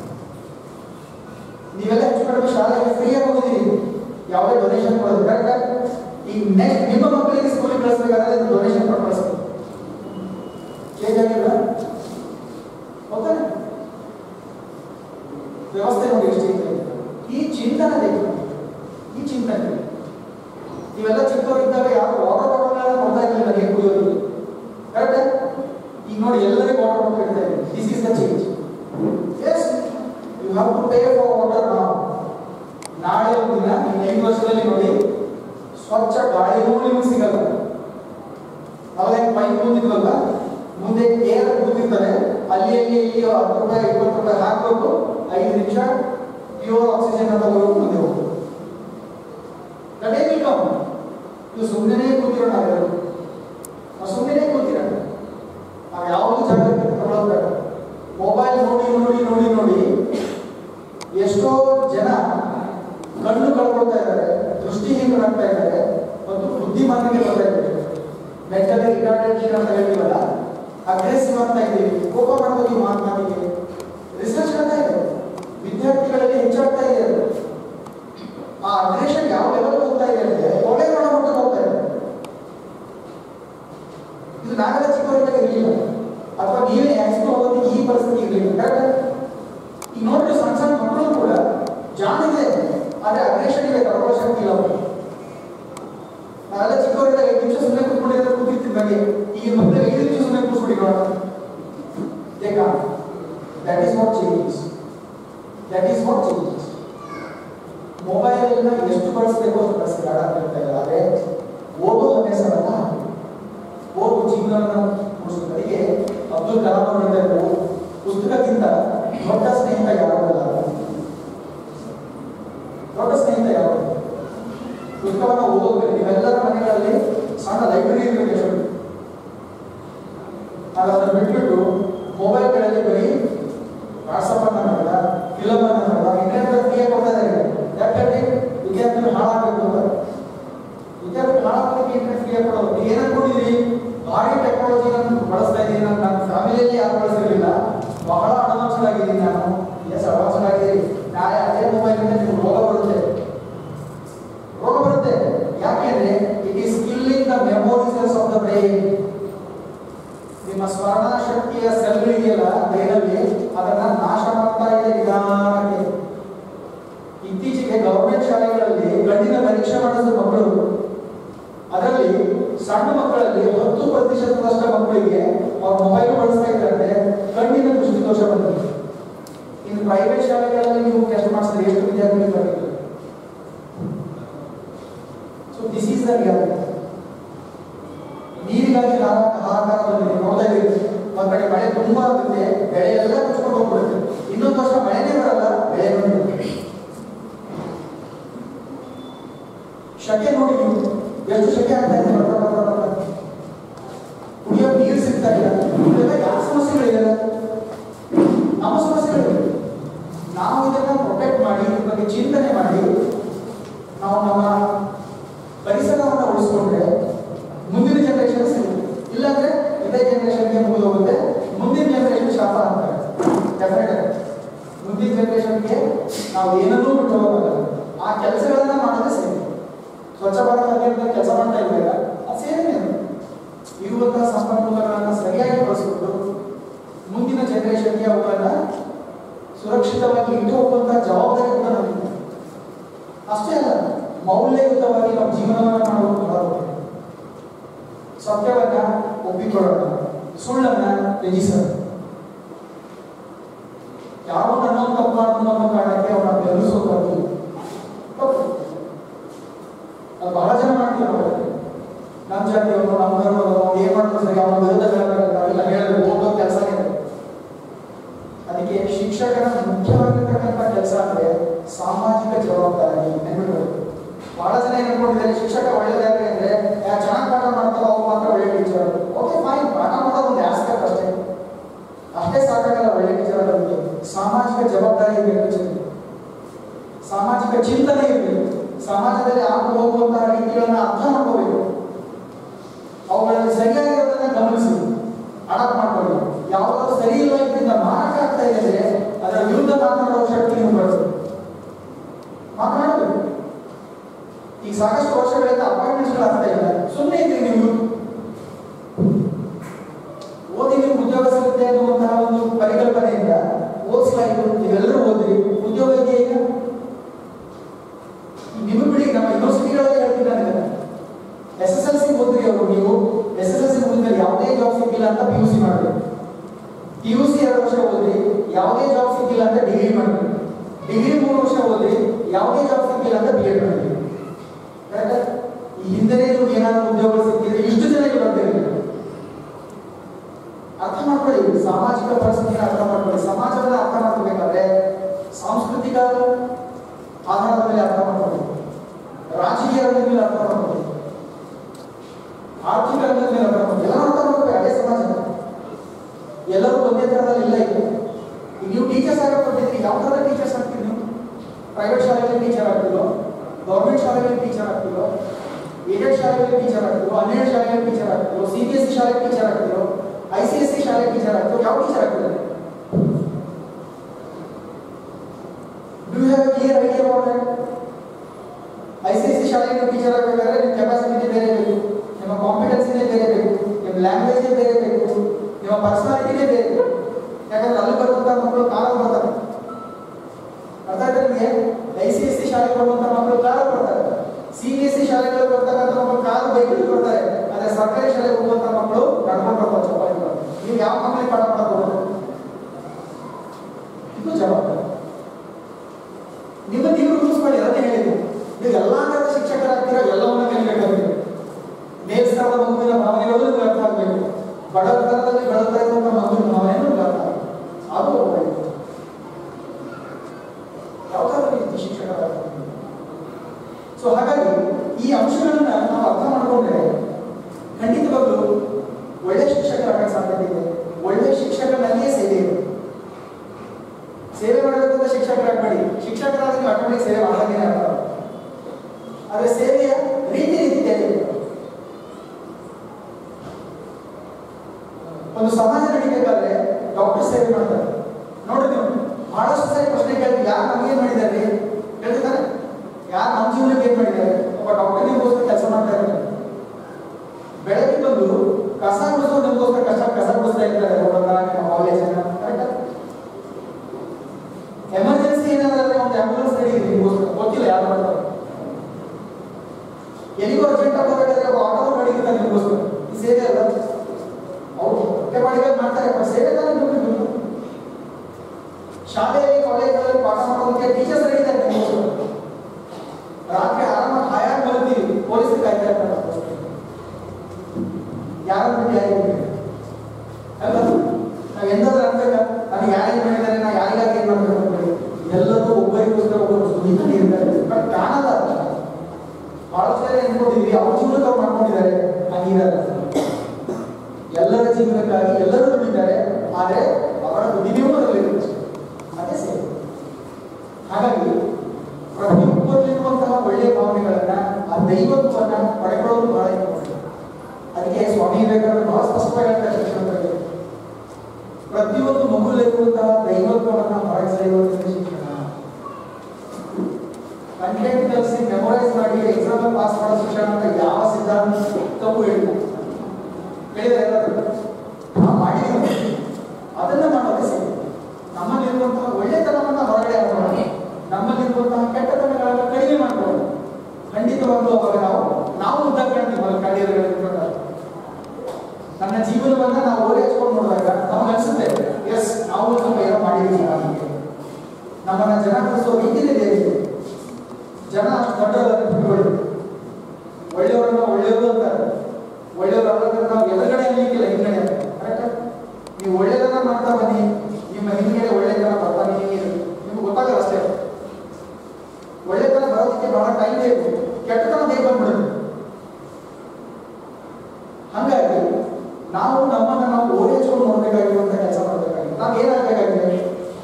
ನೀವೆಲ್ಲ ಹೆಚ್ಚು ಕಡಿಮೆ ಶಾಲೆಗೆ ಫ್ರೀಯಾಗಿ ಹೋಗಿದ್ದೀರಿ, ಯಾವುದೇ ಡೊನೇಷನ್ ಕೊಡೋದು, ಕರೆಕ್ಟ್? ಈಗ ನೆಕ್ಸ್ಟ್ ನಿಮ್ಮ ಮಕ್ಕಳಿಗೆ ಸ್ಕೂಲಿಗೆ ಕಳಿಸ್ಬೇಕಾದ್ರೆ ಡೊನೇಷನ್ ಕೊಟ್ಟು ಕಳಿಸ್ಬೇಕು. ಚೇಂಜ್ ಆಗಿಲ್ಲ, ಓಕೆ? ವ್ಯವಸ್ಥೆ ನೋಡಿ ಎಷ್ಟು ಇದೆ. ಈ ಚಿಂತನೆ ಬೇಕು, ಈ ಚಿಂತನೆ. ನೀವೆಲ್ಲ ಚಿಕ್ಕವರಿದ್ದಾಗ ಯಾರು ವಾಟರ್ ಬಾಟಲ್ ಕೊಡ್ತಾ ಇರಲಿಲ್ಲ ನೀರು ಕುಡಿಯೋದು, ಕರೆಕ್ಟ್? ಈಗ ನೋಡಿ ಎಲ್ಲರಿಗೂ ವಾಟರ್ ಬಾಟಲ್ ಇಡ್ತಾ ಇದೆ. This is the change. Yes, you have to pay for water now. ನಾಳೆ ಒಂದು ದಿನ ಈ 5 ವರ್ಷದಲ್ಲಿ ನೋಡಿ ಸ್ವಚ್ಛ ಗಾಳಿನೂ ನಿಮಗೆ ಸಿಗಲ್ಲ. ಅವಾಗ ಪೈಪ್ ಬಂದಿದ್ವಲ್ಲ, ಮುಂದೆ ಏರ್ ಕೂತಿರ್ತಾರೆ, ಅಲ್ಲಿ 10 ರೂಪಾಯಿ 20 ರೂಪಾಯಿ ಹಾಕಬೇಕು, 5 ನಿಮಿಷ ಪ್ಯೂರ್ ಆಕ್ಸಿಜನ್ ಅಂತ ಹೋಗಿ ಮುಂದೆ ಹೋಗ್ಬೇಕು. That come. ನೀವು ಸುಮ್ಮನೆ ಕೂತಿರೋಣ, ನಾವು ಸುಮ್ಮನೆ ಕೂತಿರೋಣ, ನಾವು ಯಾವುದು ಜಾಗೃತಿ ತಗೊಳ್ಳೋದು ಬೇಡ. ಮೊಬೈಲ್ ನೋಡಿ ನೋಡಿ ನೋಡಿ ನೋಡಿ ಎಷ್ಟೋ ಜನ ಕಣ್ಣು ಕಳ್ಕೊಳ್ತಾ ಇದ್ದಾರೆ, ದೃಷ್ಟಿಹೀನರಾಗ್ತಾ ಇದ್ದಾರೆ, ಮತ್ತು ಬುದ್ಧಿಮಾಂದ್ಯತೆ ಬರ್ತಾ ಇದ್ದಾರೆ. ಮೆಂಟಲಿ ರಿಟಾರ್ಡೆಡ್ ಅಂತ ಹೇಳ್ತೀವಲ್ಲ, ಅಗ್ರೆಸಿವ್ ಆಗ್ತಾ ಇದ್ದೀವಿ, ಕೋಪ ಮಾಡ್ಬೋದು ಈ ಮಾತಿಗೆ. ರಿಸರ್ಚ್ ಆಗ್ತಾ ಇದೆ, ವಿದ್ಯಾರ್ಥಿಗಳಲ್ಲಿ ಹೆಚ್ಚಾಗ್ತಾ ಇದೆ. ಆ ಅಗ್ರೆಷನ್ ಯಾವ ಲೆವೆಲ್ ಹೋಗ್ತಾ ಇದೆ ಅಂದ್ರೆ ಕೊಲೆ ಮಾಡೋ ಮಟ್ಟ ಹೋಗ್ತಾ ಇದೆ. ಇದು ನಾವೆಲ್ಲ ಚಿಕ್ಕವರಿದ್ದಾಗ ಇರಲಿಲ್ಲ, ಅಥವಾ ನೀವೇ ಆಕ್ಸಿಡೆಂಟ್ ಹೋಗೋದಕ್ಕೆ ಈ ಪರಿಸ್ಥಿತಿ ಇರಲಿಲ್ಲ. ಕರೆಕ್ಟ್? ಈಗ ನೋಡ್ರಿ, ಸಣ್ಣ ಸಣ್ಣ ಮಕ್ಕಳು ಕೂಡ ಜಾಣ ಇದೆ, ಆದ್ರೆ ಅಗ್ರೆಷನ್ ಇದೆ, ತಗೊಳ್ಳೋ ಶಕ್ತಿ ಇಲ್ಲ ಅವರು. ನಾವೆಲ್ಲ ಚಿಕ್ಕವರಿದ್ದಾಗ 5 ನಿಮಿಷ ಸುಮ್ಮನೆ ಕೂತ್ಕೊಂಡಿದ್ರೆ ಕೂತಿರ್ತೀವಿ ಬಗ್ಗೆ, ಈಗ ಮತ್ತೆ 5 ನಿಮಿಷ ಸುಮ್ಮನೆ ಕೂತ್ಬಿಟ್ಟಿರೋಣ. That is what changes. That is what changes. Mobile ಎಷ್ಟು ಬಳಸಬೇಕು ಅಷ್ಟು ಬಳಸಿ ಆಡಾಡ್ತಾ ಇಲ್ಲ, ಆದರೆ ಓದೋ ಅಭ್ಯಾಸವನ್ನ ಓದು ಜೀವನವನ್ನು ಮುಗಿಸುತ್ತೆ. ಅದಕ್ಕೆ ಅಬ್ದುಲ್ ಕಲಾಂ ಅವರು ಹೇಳ್ತಾ ಇದ್ರು, ಪುಸ್ತಕಕ್ಕಿಂತ ದೊಡ್ಡ ಸ್ನೇಹಿತ ಯಾರಲ್ಲ, ದೊಡ್ಡ ಸ್ನೇಹಿತ ಯಾರು. ಪುಸ್ತಕವನ್ನು ಓದೋದ್ಬೇಕು. ನೀವೆಲ್ಲರ ಮನೆಗಳಲ್ಲಿ ಸಣ್ಣ ಲೈಬ್ರರಿ ಇರಬೇಕು. ಅದನ್ನು ಬಿಟ್ಬಿಟ್ಟು ಮೊಬೈಲ್ಗಳಲ್ಲಿ ಬರೀ ವಾಟ್ಸಪ್ ಅನ್ನ ನೋಡ, ಫಿಲಮ್ ಅನ್ನ ನೋಡ, ಇಂಟರ್ನೆಟ್ ಫ್ರೀ ಕೊಡ್ತಾ ಇದ್ದಾರೆ. ಯಾಕಂದ್ರೆ ವಿದ್ಯಾರ್ಥಿಗಳು ಹಾಳಾಗಬೇಕು ಅಂತ. ವಿದ್ಯಾರ್ಥಿಗಳು ಹಾಳಾಗೋದಕ್ಕೆ ಇಂಟರ್ನೆಟ್ ಫ್ರೀ ಕೊಡೋದು. ನೀವು ಏನ್ ಅನ್ಕೊಂಡಿದ್ರಿ, ಭಾರಿ ಟೆಕ್ನಾಲಜಿ ಬಳಸ್ತಾ ಇದ್ದೀನಿ, ನನ್ನ ಫ್ಯಾಮಿಲಿಯಲ್ಲಿ ಯಾರು ಬಳಸಿರಲಿಲ್ಲ, ಬಹಳ ಅಡ್ವಾನ್ಸ್ಡ್ ಆಗಿದ್ದೀನಿ ನಾನು. ಎಸ್, ಅಡ್ವಾನ್ಸ್ಡ್ ಆಗಿದ್ದೀನಿ. ನಾಳೆ ಅದೇ ಮೊಬೈಲಿಂದ ನಿಮ್ಗೆ ರೋಗ ಬರುತ್ತೆ. ಯಾಕೆಂದ್ರೆ it is killing the memories of the brain. ನಿಮ್ಮ ಸ್ಮರಣ ಶಕ್ತಿಯ ಸೆಲ್ಗಳಿದೆಯಲ್ಲ ಬ್ರೈನಲ್ಲಿ, ಅದನ್ನ ನಾಶ ಮಾಡ್ತಾ ಇದೆ ನಿಧಾನಕ್ಕೆ. ಇತ್ತೀಚೆಗೆ ಗವರ್ಮೆಂಟ್ ಶಾಲೆಗಳಲ್ಲಿ ಕಣ್ಣಿನ ಪರೀಕ್ಷೆ ಮಾಡಿದ ಮಕ್ಕಳು, ಅದರಲ್ಲಿ ಸಣ್ಣ ಮಕ್ಕಳಲ್ಲಿ 10% ಮಕ್ಕಳಿಗೆ ಅವ್ರ ಮೊಬೈಲ್ ಬಳಸ್ತಾ ಇದ್ದಾರೆ, ಕಣ್ಣಿನ ದೃಷ್ಟಿ ದೋಷ ಬಂದಿದೆ. ಇನ್ನು ಪ್ರೈವೇಟ್ ಶಾಲೆಗಳಲ್ಲಿ ನೀವು ಟೆಸ್ಟ್ ಮಾಡಿಸಿದ್ರೆ ಎಷ್ಟು ವಿದ್ಯಾರ್ಥಿಗಳು ಬರಲಿಲ್ಲ. So this is the reality. ನೀರಿಗಾಗಿ ಹಾಹಾಕಾರ ಬಂದಿದೆ, ನೋಡ್ತಾ ಇದ್ದೀವಿ. ಒಂದ್ ಕಡೆ ಮಳೆ ತುಂಬಾ ಆಗುತ್ತೆ, ಬೆಳೆ ಎಲ್ಲ ಮುಚ್ಕೊಂಡು ಹೋಗ್ಬಿಡುತ್ತೆ. ಇನ್ನೊಂದು ವರ್ಷ ಮಳೆನೇ ಬರಲ್ಲ, ಬೆಳೆ ಬಂದಿರುತ್ತೆ. ಶಕೆ ನೋಡಿ ನೀವು, ಎಷ್ಟು ಶಕೆ ಆಗ್ತಾ ಇದೆ. ಕುಡಿಯೋ ನೀರು ಸಿಗ್ತಾ ಇಲ್ಲ. ಇದೆಲ್ಲ ಯಾವ ಸಮಸ್ಯೆಗಳಿದೆ? ನಮ್ಮ ಸಮಸ್ಯೆಗಳಿವೆ. ನಾವು ಇದನ್ನ ಪ್ರೊಟೆಕ್ಟ್ ಮಾಡಿ, ಇದ್ರ ಬಗ್ಗೆ ಚಿಂತನೆ ಮಾಡಿ, ನಾವು ನಮ್ಮ ಪರಿಸರವನ್ನು ಉಳಿಸ್ಕೊಂಡ್ರೆ ಮುಂದಿನ ಜನರೇಷನ್ ಸಿಗುತ್ತೆ. ಇಲ್ಲಾಂದ್ರೆ ಇದೇ ಜನರೇಷನ್ಗೆ ಮುಗಿದು ಹೋಗುತ್ತೆ. ಮುಂದಿನ ಜನರೇಷನ್ ಶಾಪ ಅಂತಾರೆ. ಡೆಫಿನೆಟ್ ಮುಂದಿನ ಜನರೇಷನ್ಗೆ ನಾವು ಏನನ್ನೂ ಬಿಟ್ಟು ಹೋಗೋಲ್ಲ. ಆ ಕೆಲಸಗಳನ್ನ ಮಾಡೋದೇ ಸೇರಿ. ಸ್ವಚ್ಛ ಭಾರತ ಅಭಿಯಾನದಲ್ಲಿ ಕೆಲಸ ಮಾಡ್ತಾ ಇದ್ದೀರಾ, ಅದು ಸೇರಿದೆ. ಇರುವಂತಹ ಸಂಪನ್ಮೂಲಗಳನ್ನ ಸರಿಯಾಗಿ ಬಳಸಿಕೊಂಡು ಮುಂದಿನ ಜನರೇಷನ್ಗೆ ಅವುಗಳನ್ನ ಸುರಕ್ಷಿತವಾಗಿ ಇಟ್ಟು ಹೋಗುವಂತಹ ಜವಾಬ್ದಾರಿ ಕೂಡ ನಮಗೆ. ಅಷ್ಟೇ ಅಲ್ಲ, ಮೌಲ್ಯಯುತವಾಗಿ ನಾವು ಜೀವನವನ್ನು ಮಾಡೋದು. ಸತ್ಯವನ್ನ ಒಪ್ಪಿಕೊಳ್ಳೋಣ, ಸುಳ್ಳನ್ನ ತ್ಯಜಿಸೋಣ. ಯಾರೋ ನನ್ನೊಂದು ತಪ್ಪು ಮಾಡೋದು ಅನ್ನೋ ಕಾರಣಕ್ಕೆ ಅವನ್ನ ಬೆದರಿಸೋದು ತಪ್ಪು. ಅದು ಬಹಳ ಜನ ಮಾಡ್ತೀವಿ. ನಮ್ಮ ಜಾತಿಯವರು, ನಮ್ಮ ಧರ್ಮದವರು ಏನ್ ಮಾಡ್ತಾರೆ ಸರಿ, ಅವನ ವಿರುದ್ಧ ಹೇಳಿದ್ರೆ ಹೋಗೋ ಕೆಲಸ ಇದೆ. ಅದಕ್ಕೆ ಶಿಕ್ಷಕರ ಮುಖ್ಯವಾಗಿರ್ತಕ್ಕಂಥ ಕೆಲಸ ಅಂದ್ರೆ ಸಾಮಾಜಿಕ ಜವಾಬ್ದಾರಿ. ನೆನಪಿಡಬೇಕು. ಬಹಳ ಜನ ಏನ್ ಅನ್ಕೊಂಡಿದ್ದಾರೆ, ಶಿಕ್ಷಕ ಒಳ್ಳೆದಾದ್ರೆ ಅಂದ್ರೆ ಚೆನ್ನಾಗಿ ಪಾಠ ಮಾಡ್ತಾರೋ ಅವ್ರು ಮಾತ್ರ ಒಳ್ಳೆ ಟೀಚರ್. ಓಕೆ ಫೈನ್, ಪಾಠ ಮಾಡೋದು ಒಂದು ಆಸ್ಪೆಕ್ಟ್ ಅಷ್ಟೇ, ಅಷ್ಟೇ ಸಾಕಾಗಲ್ಲ ಒಳ್ಳೆ ಟೀಚರ್ ಅನ್ನೋದಕ್ಕೆ. ಸಾಮಾಜಿಕ ಜವಾಬ್ದಾರಿ ಇರಬೇಕು, ಸಾಮಾಜಿಕ ಚಿಂತನೆ ಇರಬೇಕು, ಸಮಾಜದಲ್ಲಿ ಆಗಿ ಹೋಗುವಂತಹ ರೀತಿಗಳನ್ನ ಅರ್ಥ ಮಾಡ್ಕೋಬೇಕು, ಅವುಗಳಲ್ಲಿ ಸರಿಯಾಗಿರೋದನ್ನ ಗಮನಿಸಿ ಅಡಾಪ್ಟ್ ಮಾಡ್ಕೊಳ್ಳಿ. ಯಾವ್ದಾದ್ರು ಸರಿ ಇಲ್ಲ, ಇದರಿಂದ ಮಾರಾಟ ಆಗ್ತಾ ಇದೆ ಅಂದ್ರೆ ಅದರ ವಿರುದ್ಧ ಮಾತನಾಡುವ ಶಕ್ತಿ ನೀವು ಬಳಸಬೇಕು, ಮಾತನಾಡಬೇಕು. ಈಗ ಸಾಕಷ್ಟು ವರ್ಷಗಳಿಂದ ಅಪಾಯಿಂಟ್ಮೆಂಟ್ಸ್ಗಳು ಆಗ್ತಾ ಇಲ್ಲ, ಸುಮ್ಮನೆ ಇದ್ರಿ ನೀವು. ಓದಿ ನೀವು ಉದ್ಯೋಗ ಸಿಗುತ್ತೆ ಅನ್ನುವಂತಹ ಒಂದು ಪರಿಕಲ್ಪನೆಯಿಂದ ಓದಿಸ್ಲಾಯಿತು, ನೀವೆಲ್ಲರೂ ಓದ್ರಿ, ಉದ್ಯೋಗ ಇದೆಯಾ? ಈಗ ನಿಮಗೆ ಬಿಡಿ, ನಮ್ಮ ಯೂನಿವರ್ಸಿಟಿಗಳಲ್ಲಿ ಹೇಳ್ತಿದ್ದಾರೆ, SSLC ಓದ್ರಿ ಅವರು. ನೀವು SSLC ಓದಿದ್ರೆ ಯಾವುದೇ ಜಾಬ್ ಸಿಕ್ಕಿಲ್ಲ ಅಂತ PUC ಮಾಡಬೇಕು. PUC 2 ವರ್ಷ ಓದ್ರಿ, ಯಾವುದೇ ಜಾಬ್ ಸಿಕ್ಕಿಲ್ಲ ಅಂತ ಡಿಗ್ರಿ ಮಾಡಬೇಕು. ಡಿಗ್ರಿ 3 ವರ್ಷ ಓದ್ರಿ, ಯಾವುದೇ ಜಾಬ್ ಸಿಕ್ಕಿಲ್ಲ ಅಂತ BEd ಮಾಡಬೇಕು. ಈ ಹಿಂದೆ ಏನಾದ್ರು ಉದ್ಯೋಗ ಸಿಕ್ಕಿದ್ರೆ ಇಷ್ಟು ಜನ ಬರ್ತಿರಲಿಲ್ಲ. ಅರ್ಥ ಮಾಡ್ಕೊಳ್ಳಿ, ಸಾಮಾಜಿಕ ಪರಿಸ್ಥಿತಿನ ಅರ್ಥ ಮಾಡ್ಕೊಳ್ಳಿ. ಸಮಾಜವನ್ನ ಅರ್ಥ ಮಾಡ್ಕೋಬೇಕಾದ್ರೆ ಸಾಂಸ್ಕೃತಿಕ ಆಧಾರದ ಮೇಲೆ ಅರ್ಥ ಮಾಡ್ಕೊಳ್ಳಿ, ರಾಜಕೀಯ ರಂಗದ ಮೇಲೆ ಅರ್ಥ ಮಾಡ್ಕೊಳ್ಳಿ, ಆರ್ಥಿಕ ರಂಗದ ಮೇಲೆ ಅರ್ಥ ಮಾಡ್ಕೊಳ್ಳಿ. ಎಲ್ಲ ಅರ್ಥ ಮಾಡ್ಕೊಳ್ಳಿ. ಅದೇ ಸಮಾಜ. ಎಲ್ಲರೂ ಒಂದೇ ತರದಲ್ಲಿ ಇಲ್ಲ. ಈಗ ನೀವು ಟೀಚರ್ಸ್ ಆಗಕೊಟ್ಟಿದ್ರಿ, ಯಾವ ತರ ಟೀಚರ್ಸ್ ಆಗ್ತೀರಿ ನೀವು? ಪ್ರೈವೇಟ್ ಶಾಲೆಯಲ್ಲಿ ಟೀಚರ್ ಆಗ್ತಿರೋ, ಗೌರ್ಮೆಂಟ್ ಶಾಲೆಯಲ್ಲಿ ಟೀಚರ್ ಆಗ್ತಿರೋ, ಏಡೆಡ್ ಶಾಲೆಯಲ್ಲಿ ಟೀಚರ್ ಆಗ್ತಿರೋ, 12 ಶಾಲೆಯಲ್ಲಿ ಟೀಚರ್ ಆಗ್ತಿರೋ, CBSE ಶಾಲೆಯಲ್ಲಿ ಟೀಚರ್ ಆಗ್ತಿರೋ, ICSC ಶಾಲೆ ಟೀಚರ್ ಆಗ್ತಾರೆ, ಯಾವ ಟೀಚರ್ ಆಗ್ತಾರೆ? Do you have a clear idea about that? ICSC ಶಾಲೆಗೆ ಟೀಚರ್ ಆಗಬೇಕಾದ್ರೆ ನಿಮ್ಮ ಕೆಪಾಸಿಟಿ ಬೇರೆ ಬೇಕು, ನಿಮ್ಮ ಕಾಂಪಿಟೆನ್ಸಿನೇ ಬೇರೆ ಬೇಕು, ನಿಮ್ಮ ಲ್ಯಾಂಗ್ವೇಜೇ ಬೇರೆ ಬೇಕು, ನಿಮ್ಮ ಪರ್ಸನಾಲಿಟಿನೇ ಬೇರೆ ಬೇಕು. ಯಾಕಂದ್ರೆ ಅಲ್ಲಿ ಬರುವಂತ ಮಕ್ಕಳು ಕಾಲ ಬರ್ತಾರೆ. ಅರ್ಥ ಆಯ್ತಾ ನಿಮಗೆ? ICSC ಶಾಲೆಗೆ ಬರುವಂತ ಮಕ್ಕಳು ಕಾಲ ಬರ್ತಾರೆ, CBSE ಶಾಲೆಗಳಿಗೆ ಬರ್ತಕ್ಕಂಥ ಮಕ್ಕಳು ಕಾಲು ಬೈಕಲ್ಲಿ ಬರ್ತಾರೆ. ಆದ್ರೆ ಸರ್ಕಾರಿ ಶಾಲೆಗೆ ಹೋಗುವಂತ ಮಕ್ಕಳು ನಡ್ಕೊಂಡು ಬರ್ತಾರೆ ಚಪ್ಪಾಳಿ. ನೀವು ಯಾವ ಮಕ್ಕಳಿಗೆ ಪಾಠ ಮಾಡಬಹುದು? ಇದು ಜವಾಬ್ದಾರಿ. ನೀವು ರೂಲ್ಸ್ ಮಾಡಿ, ಅದನ್ನೇ ಹೇಳಿದ್ರು. ನೀವು ಎಲ್ಲಾ ತರದ ಶಿಕ್ಷಕರಾಗ್ತೀರಾ, ಎಲ್ಲವನ್ನ ಕಲಿಬೇಕಾಗುತ್ತೆ. ಮೇಲ್ಸ್ತರದ ಮಗುವಿನ ಭಾವನೆಗಳು ನಿಮ್ಗೆ ಅರ್ಥ ಆಗಬೇಕು, ಬಡತನದಲ್ಲಿ ಬೆಳತಾ ಇರುವಂತಹ ಮಗುವಿನ ಭಾವನೆಯನ್ನು ನಿಮ್ಗೆ ಅರ್ಥ ಆಗಬೇಕು. ಅದು ಹೋಗಬೇಕು. ಯಾವ್ದಾದ್ರು ರೀತಿ ಶಿಕ್ಷಕರಾಗ್ತಾರೆ. ಸೊ ಹಾಗಾಗಿ ಈ ಅಂಶಗಳನ್ನ ನಾವು ಅರ್ಥ ಮಾಡ್ಕೊಂಡ್ರೆ ಖಂಡಿತವಾಗ್ಲೂ ಒಳ್ಳೆ ಶಿಕ್ಷಕರಾಗಕ್ಕೆ ಸಾಧ್ಯತೆ ಇದೆ. ಒಳ್ಳೆ ಶಿಕ್ಷಕನಲ್ಲಿಯೇ ಸೇವೆ ಇದೆ. ಸೇವೆ ಮಾಡಬೇಕಂತ ಶಿಕ್ಷಕರಾಗಬೇಡಿ, ಶಿಕ್ಷಕರಾದ್ರೆ ಆಟೋಮೆಟಿಕ್ ಸೇವೆ ಮಾಡಲಾಗೇನೆ ಆಗ್ತದೆ. ಆದ್ರೆ ಸೇವೆಯ ರೀತಿ ಬೇರೆ. ಒಂದು ಸಮಾಜ ನಡೀಬೇಕಾದ್ರೆ ಡಾಕ್ಟರ್ ಸೇವೆ ಮಾಡ್ತಾರೆ. ನೋಡ್ರಿ, ನೀವು ಬಹಳಷ್ಟು ಸಾರಿ ಪ್ರಶ್ನೆ ಕೇಳ್ತೀವಿ, ಯಾರು ನಮಗೇನ್ ಮಾಡಿದ್ದಾರೆ ಹೇಳ್ತಿದ್ದಾರೆ, ಯಾರು ನಮ್ಮ ಜೀವನಕ್ಕೆ ಏನ್ ಮಾಡಿದ್ದಾರೆ? ಒಬ್ಬ ಡಾಕ್ಟರ್ ನಿಮಗೋಸ್ಕರ ಕೆಲಸ ಮಾಡ್ತಾ ಇರ್ತಾರೆ. ಬೆಳಗ್ಗೆ ಬಂದು ಕಸ ಗುಡಿಸೋದು ನಿಮಗೋಸ್ಕರ ಕಸ ಗುಡಿಸ್ತಾ ಇರ್ತಾರೆ. ನಿಮ್ಮ ಕಾಲೇಜನ್ನ ಕರೆಕ್ಟ್. ಎಮರ್ಜೆನ್ಸಿ ಏನಾದ್ರೆ ಒಂದು ಆಂಬ್ಯುಲೆನ್ಸ್ ರೆಡಿ ಇದೆ ನಿಮಗೋಸ್ಕರ, ಗೊತ್ತಿಲ್ಲ ಯಾರು ಮಾಡ್ತಾರೆ. ಎಲ್ಲಿಗೂ ಅರ್ಜೆಂಟ್ ಆಗಬೇಕಾದ್ರೆ ಆಟೋ ಮಾಡಿರ್ತಾರೆ ನಿಮಗೋಸ್ಕರ. ಈ ಸೇವೆ ಅಲ್ಲ, ಅವರು ಹೊಟ್ಟೆ ಮಾಡಿದಾಗ ಮಾಡ್ತಾರೆ, ಸೇವೆ ತಾನೇ ನಿಮಗೆ. ಶಾಲೆಯಲ್ಲಿ ಕಾಲೇಜಲ್ಲಿ ಪಾಠ ಮಾಡೋದಕ್ಕೆ ಟೀಚರ್ಸ್ ರೆಡಿ ಇದ್ದಾರೆ ನಿಮಗೋಸ್ಕರ. ರಾತ್ರಿ ಆರಾಮಾಗಿ ಹಾಯಾಗಿ ಬರ್ತೀವಿ, ಪೊಲೀಸರು ಕಾಯ್ತಾ ಇರ್ತಾರೆ. ಯಾರು ಯಾರಿಗೆ ಅಲ್ಲ, ನಾವು ಎಂದಾದ್ರೂ ಅನ್ಬೇಕ ನನಗೆ ಯಾರೇನು ಮಾಡಿದ್ದಾರೆ, ನಾ ಯಾರಿಗಾಗಿ ಏನ್ ಮಾಡ್ಬೇಕು? ಎಲ್ಲರೂ ಒಬ್ಬರಿಗೋಸ್ಕರ ಒಬ್ಬರು ದುಡಿತಾನೆ ಇರ್ತಾರೆ. ಬಟ್ ಕಾಣಲ್ಲ. ಬಹಳ ಸರಿ ಅನ್ಕೊಂಡಿದ್ವಿ ಅವ್ರ ಜೀವನಕ್ಕೆ ಅವ್ರು ಮಾಡ್ಕೊಂಡಿದ್ದಾರೆ. ಹಂಗಿರಲ್ಲ. ಎಲ್ಲರ ಜೀವನಕ್ಕಾಗಿ ಎಲ್ಲರೂ ದುಡಿತಾರೆ, ಆದ್ರೆ ಅವರ ದುಡಿಮೆಯೂ ಅದರಲ್ಲಿರುತ್ತೆ. ಅದೇ ಸೇವೆ. ಹಾಗಾಗಿ ಪ್ರತಿಯೊಬ್ಬರಲ್ಲಿರುವಂತಹ ಒಳ್ಳೆಯ ಭಾವನೆಗಳನ್ನ, ಆ ದೈವತ್ವವನ್ನ ಪಡೆಕೊಳ್ಳೋದು ಬಹಳ ಇಂಪಾರ್ಟೆಂಟ್. ಅದಕ್ಕೆ ಸ್ವಾಮಿ ವಿವೇಕಾನಂದರು ಬಹಳ ಸ್ಪಷ್ಟವಾಗಿ ಹೇಳ್ತಾರೆ ಶಿಕ್ಷಣದಲ್ಲಿ, ಪ್ರತಿಯೊಂದು ಮಗುವಿನಲ್ಲಿರುವಂತಹ ದೈವತ್ವವನ್ನ ಹೊರಗಿಸುವಂತಹ ಶಿಕ್ಷಣ. ಕಂಟೆಂಟ್ ಕಲಿಸಿ ಮೆಮೊರೈಸ್ ಮಾಡಿ ಎಕ್ಸಾಮ್ ಪಾಸ್ ಮಾಡೋ ಶಿಕ್ಷಣ ಅಂತ ಯಾವ ಸಿದ್ಧಾಂತ ತಪ್ಪು ಹೇಳಿದ್ದಾರೆ ನಾವು ಮಾಡಿದ್ದೀವಿ. ಅದನ್ನ ಮಾಡೋದೇ ಸೇವೆ. ನಮ್ಮಲ್ಲಿರುವಂತಹ ಒಳ್ಳೆತನವನ್ನ ಹೊರಗಡೆ ಹಾಕೋಣ, ನಮ್ಮಲ್ಲಿರುವಂತಹ ಕೆಟ್ಟತನಗಳನ್ನ ಕಡಿಮೆ ಮಾಡ್ಕೊಳ್ಳೋಣ. ಖಂಡಿತವಾಗ್ಲೂ ಅವಾಗ ನಾವು ಉದ್ದ ಕಾಣ್ತೀವಿ. ಕಾರ್ಯಗಳಿಂದ ನನ್ನ ಜೀವನವನ್ನ ನಾವು ಓಲೈಸ್ಕೊಂಡು ನೋಡಿದಾಗ ನಮ್ಗೆ ಅನ್ಸುತ್ತೆ, ಎಸ್ ನಾವು ಸ್ವಲ್ಪ ಏನೋ ಮಾಡಿದ್ದೀವಿ. ನಮ್ಮನ್ನ ಜನ ಕಳಿಸೋ ರೀತಿಯೇ ಬೇರೆ. ಜನ ದೊಡ್ಡವರನ್ನ ಒಳ್ಳೆಯವರನ್ನ ಒಳ್ಳೆಯವರು ಅಂತಾರೆ. ಒಳ್ಳೆಯವರು ಅಲ್ಲದ್ರೆ ನಾವು ಎದುರುಗಡೆ ಅನ್ಲಿಕ್ಕಿಲ್ಲ, ಹಿಂಗಡೆ. ಕರೆಕ್ಟ್. ನೀವು ಒಳ್ಳೆಯದನ್ನ ಮಾಡ್ತಾ ಬನ್ನಿ, ನಿಮ್ಮ ಹಿಂದ್ಗಡೆ ಒಳ್ಳೆತನ ಬರ್ತಾನೆ ನಿಮ್ಗೆ ಗೊತ್ತಾಗಲ್ಲ ಅಷ್ಟೇ. ಒಳ್ಳೆತನ ಬರೋದಕ್ಕೆ ಬಹಳ ಟೈಮ್ ಬೇಕು, ಕೆಟ್ಟತನ ಬೇಕು ಅಂದ್ಬಿಡುತ್ತೆ. ಹಾಗಾಗಿ ನಾವು ನಮ್ಮನ್ನ ನಾವು ಓಲೈಸ್ಕೊಂಡು ನೋಡ್ಬೇಕಾಗಿರುವಂತ ಕೆಲಸ ಮಾಡಬೇಕಾಗಿದೆ. ನಾವೇನಾಗಬೇಕಾಗಿದೆ?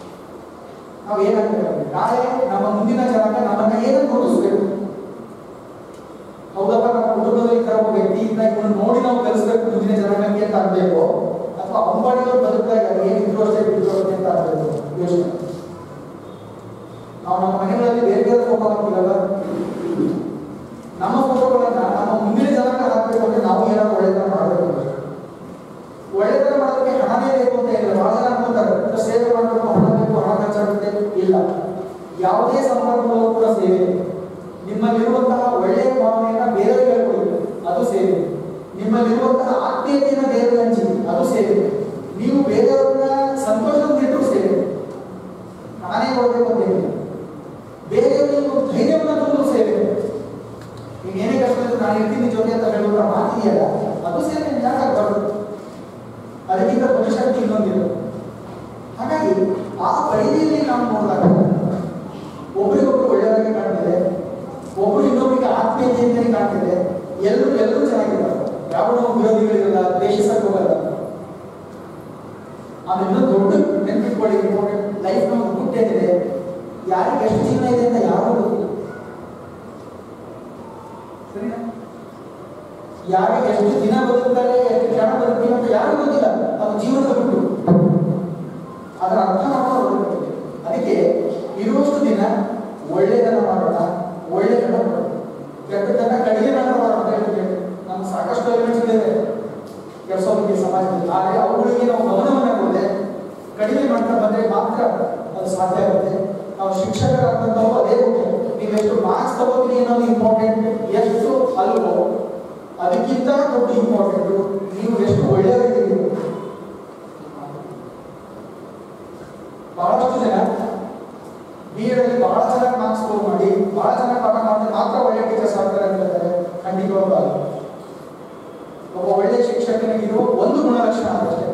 ನಾಳೆ ನಮ್ಮ ಮುಂದಿನ ಜನಾಂಗ ನಮ್ಮನ್ನ ಏನನ್ನು ಗುರುತಿಸ್ಬೇಕು? ಹೌದಪ್ಪ, ನಮ್ಮ ಕುಟುಂಬದಲ್ಲಿ ಒಬ್ಬ ವ್ಯಕ್ತಿಯಿಂದ ಇವನು ನೋಡಿ ನಾವು ಕಲಿಸ್ಬೇಕು ಮುಂದಿನ ಜನಾಂಗಕ್ಕೆ ಅಂತ ಆಗ್ಬೇಕು, ಅಥವಾ ಅಂಬಾಡಿಗಳು ಬದುಕಿದಾಗ ಏನಿದ್ರು ಅಷ್ಟೇ ಬಿಟ್ಟು ಅಂತ ಆಗ್ಬೇಕು ಯೋಚನೆ. ನಾವು ನಮ್ಮ ಮನೆಗಳಲ್ಲಿ ಬೇರೆ ಬೇರೆ ಫೋಟೋ ಹಾಕ್ತೀವಲ್ಲ, ನಮ್ಮ ಫೋಟೋಗಳನ್ನ ನಮ್ಮ ಮುಂದಿನ ಜನಾಂಗ ಹಾಕ್ಬೇಕು ಅಂದ್ರೆ ನಾವು ಏನಾದ್ರು ಒಳ್ಳೆತನ ಮಾಡಬೇಕು. ಒಳ್ಳೆತನ ಮಾಡೋದಕ್ಕೆ ಹಣನೇ ಬೇಕು ಅಂತ ಇಲ್ಲ. ಬಹಳ ಜನ ಅನ್ಕೊಂತಾರೆ ಸೇವೆ ಮಾಡಬೇಕು, ಹಣ ಬೇಕು, ಹಣ ಖರ್ಚಾಗುತ್ತೆ. ಇಲ್ಲ, ಯಾವುದೇ ಸಂದರ್ಭದಲ್ಲೂ ಕೂಡ ಸೇವೆ. ನಿಮ್ಮಲ್ಲಿರುವಂತಹ ಒಳ್ಳೆಯ ಭಾವನೆಯನ್ನ ಬೇರೆಯವರಿಗೆ ಹೇಳ್ಕೊಡಿ, ಅದು ಸೇವೆ. ನಿಮ್ಮಲ್ಲಿರುವಂತಹ ಆತ್ಮೀಯತೆಯನ್ನ ಬೇರೆಯವರಿಗೆ ಹಂಚಿ, ಅದು ಸೇವೆ. ನೀವು ಬೇರೆಯವ್ರನ್ನ ಸಂತೋಷದಿಂದ ಸೇವೆ. ಹಣನೇ ಕೊಡಬೇಕು ಅಂತ ಹೇಳಿ ಬೇರೆಯವರಿಗೆ ಒಂದು ಧೈರ್ಯವನ್ನು ತಂದು ಸೇವೆ. ಈಗ ಏನೇ ಕಷ್ಟ ಇದ್ದು ನಾನು ಇರ್ತೀನಿ ಜೊತೆ ಅಂತ ಹೇಳುವ ಮಾತಿದೆಯಲ್ಲ, ಅದು ಸೇವೆ. ಯಾಕಾಗಬಾರ್ದು? ಅದಕ್ಕಿಂತ ಪುರುಷಾರ್ಥ ಇನ್ನೊಂದಿಲ್ಲ. ಹಾಗಾಗಿ ಆ ಪರಿಧಿಯಲ್ಲಿ ನಾವು ನೋಡಿದಾಗ ಒಬ್ಬರಿಗೊಬ್ಬರು ಒಳ್ಳೆಯವರಾಗಿ ಕಾಣ್ತಿದೆ, ಒಬ್ಬರು ಇನ್ನೊಬ್ಬರಿಗೆ ಆತ್ಮೀಯತೆಯಿಂದಲೇ ಕಾಣ್ತಿದೆ. ಎಲ್ಲರೂ ಚೆನ್ನಾಗಿದ್ದಾರೆ, ಯಾವ ವಿರೋಧಿಗಳಿರಲ್ಲ, ದ್ವೇಷಿಸಕ್ಕೆ ಹೋಗಲ್ಲ. ಆಮೇಲೆ ದೊಡ್ಡ ನೆನ್ಪಿಟ್ಕೊಳ್ಳಿ, ಇಂಪಾರ್ಟೆಂಟ್. ಲೈಫ್ ನಮ್ಗೆ ಹುಟ್ಟೇನಿದೆ, ಯಾರಿಗೆ ಎಷ್ಟು ಜೀವನ ಇದೆ ಅಂತ ಯಾರು ಗೊತ್ತಿಲ್ಲ. ಸರಿನಾ? ಯಾರಿಗೆ ಎಷ್ಟು ದಿನ ಬದುಕ್ತಾರೆ, ಎಷ್ಟು ಕ್ಷಣ ಬದುಕ್ತೀವಿ ಅಂತ ಯಾರಿಗೂ ಗೊತ್ತಿಲ್ಲ. ಅದು ಜೀವನದ ಬಿಟ್ಟು ಅದರ ಅರ್ಥ ಮಾಡ್ಕೊಂಡು ಅದಕ್ಕೆ ಇರುವಷ್ಟು ದಿನ ಒಳ್ಳೆಯದನ್ನ ಮಾಡೋಣ, ಒಳ್ಳೆಯದನ್ನ ಮಾಡೋಣ, ಕೆಟ್ಟದನ್ನ ಕಡಿಮೆ ಮಾಡೋಣ ಅಂತ ಹೇಳಿದ್ರೆ ನಮ್ಗೆ ಸಾಕಷ್ಟು ಎಲಿಮೆಂಟ್ಸ್ಗಳಿವೆ ಕೆಲಸೋದಕ್ಕೆ ಸಮಾಜದಲ್ಲಿ. ಆದರೆ ಅವುಗಳಿಗೆ ನಾವು ಗಮನವನ್ನು ಕೊಡದೆ ಕಡಿಮೆ ಮಾಡ್ತಾ ಬಂದರೆ ಮಾತ್ರ ಅದು ಸಾಧ್ಯ ಆಗುತ್ತೆ. ನಾವು ಶಿಕ್ಷಕರಾದಂಥವು ಅದೇ ಮುಖ್ಯ. ನೀವು ಎಷ್ಟು ಮಾರ್ಕ್ಸ್ ತಗೋತೀರಿ ಅನ್ನೋದು ಇಂಪಾರ್ಟೆಂಟ್, ಎಷ್ಟು ಅಲ್ವೋ ಅದಕ್ಕಿಂತ ದೊಡ್ಡ ಇಂಪಾರ್ಟೆಂಟು ನೀವು ಎಷ್ಟು ಒಳ್ಳೆಯವರಿದ್ದೀರಿ. ಬಹಳಷ್ಟು ಜನ B.Ed ಅಲ್ಲಿ ಬಹಳ ಚೆನ್ನಾಗಿ ಮಾರ್ಕ್ಸ್ ಸ್ಕೋರ್ ಮಾಡಿ ಬಹಳ ಚೆನ್ನಾಗಿ ಪಾಠ ಮಾಡಿದ್ರೆ ಮಾತ್ರ ಒಳ್ಳೆ ಟೀಚರ್ಸ್ ಆಗ್ತಾರೆ ಅಂತ ಹೇಳ್ತಾರೆ. ಖಂಡಿತವಾಗ್ಲೂ ಅಲ್ಲ. ಒಬ್ಬ ಒಳ್ಳೆ ಶಿಕ್ಷಕನಿಗಿರುವ ಒಂದು ಗುಣಲಕ್ಷಣ ಅಷ್ಟೇ,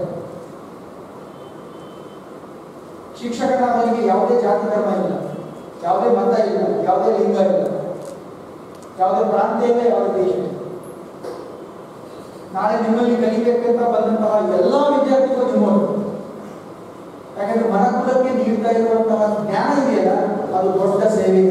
ಶಿಕ್ಷಕನಾದವನಿಗೆ ಯಾವುದೇ ಜಾತಿ ಧರ್ಮ ಇಲ್ಲ, ಯಾವುದೇ ಮತ ಇಲ್ಲ, ಯಾವುದೇ ಲಿಂಗ ಇಲ್ಲ, ಯಾವುದೇ ಪ್ರಾಂತ್ಯ ಇಲ್ಲ, ಯಾವುದೇ ದೇಶ ಇಲ್ಲ. ನಾಳೆ ನಿಮ್ಮಲ್ಲಿ ಕಲಿಬೇಕಂತ ಬಂದಂತಹ ಎಲ್ಲ ವಿದ್ಯಾರ್ಥಿಗಳು ನಿಮ್ಮವರು. ಯಾಕಂದ್ರೆ ಮನಕುಲಕ್ಕೆ ನೀಡ್ತಾ ಇರುವಂತಹ ಜ್ಞಾನ ಇದೆಯಲ್ಲ ಅದು ದೊಡ್ಡ ಸೇವೆ.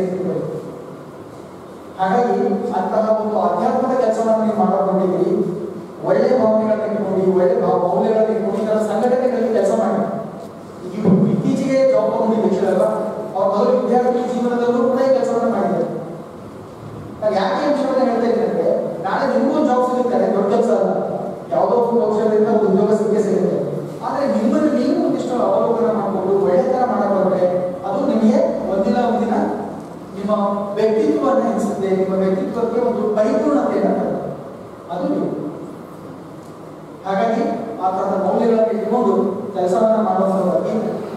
ಹಾಗಾಗಿ ಅಂತಹ ಒಂದು ಅಧ್ಯಾತ್ಮದ ಕೆಲಸವನ್ನು ನೀವು ಮಾಡಿಕೊಂಡಿದ್ದೀರಿ. ಒಳ್ಳೆ ಭಾವನೆಗಳನ್ನ ಇಟ್ಕೊಂಡು, ಒಳ್ಳೆ ಮೌಲ್ಯಗಳನ್ನ ಇಟ್ಕೊಂಡು ಇದರ ಸಂಘಟನೆಗಳಲ್ಲಿ ಕೆಲಸ ಮಾಡಿ. ಇವು ಇತ್ತೀಚೆಗೆ ಜಾಬ್ ತಗೊಂಡಿದ್ದಲ್ಲ, ಅವ್ರ ಮೊದಲು ವಿದ್ಯಾರ್ಥಿ ಜೀವನದಲ್ಲೂ ಕೂಡ ಈ ಕೆಲಸವನ್ನು ಮಾಡಿದ್ದಾರೆ. ನಾನು ಯಾಕೆ ವಿಷಯವನ್ನು ಹೇಳ್ತಾ ಇದ್ದೀನಿ ಅಂದ್ರೆ, ನಾಳೆ ನಿಮಗೂ ಜಾಬ್ ಸಿಗುತ್ತೆ, ದೊಡ್ಡ ಕೆಲಸ ಅಲ್ಲ, ಯಾವುದೋ ಒಂದು ಕೌಶಲ್ಯದಿಂದ ಉದ್ಯೋಗ ಸಿಗುತ್ತೆ. ಆದರೆ ನಿಮ್ಮನ್ನು ನೀವು ಒಂದಿಷ್ಟು ಅವಲೋಕನ ಮಾಡಿಕೊಂಡು ಒಳ್ಳೆತನ ಮಾಡಬಾರ್ದ್ರೆ ಅದು ನಿಮಗೆ ಒಂದಿನ ನಿಮ್ಮ ವ್ಯಕ್ತಿತ್ವವನ್ನು ಹೆಚ್ಚಿಸುತ್ತೆ, ನಿಮ್ಮ ವ್ಯಕ್ತಿತ್ವಕ್ಕೆ ಒಂದು ಪರಿಪೂರ್ಣತೆಯನ್ನು ಅದು ನೀವು. ಹಾಗಾಗಿ ಆ ತರದ ಮೌಲ್ಯಗಳನ್ನು ಇಟ್ಕೊಂಡು ಕೆಲಸವನ್ನ ಮಾಡುವಂಥದ್ದಾಗಿ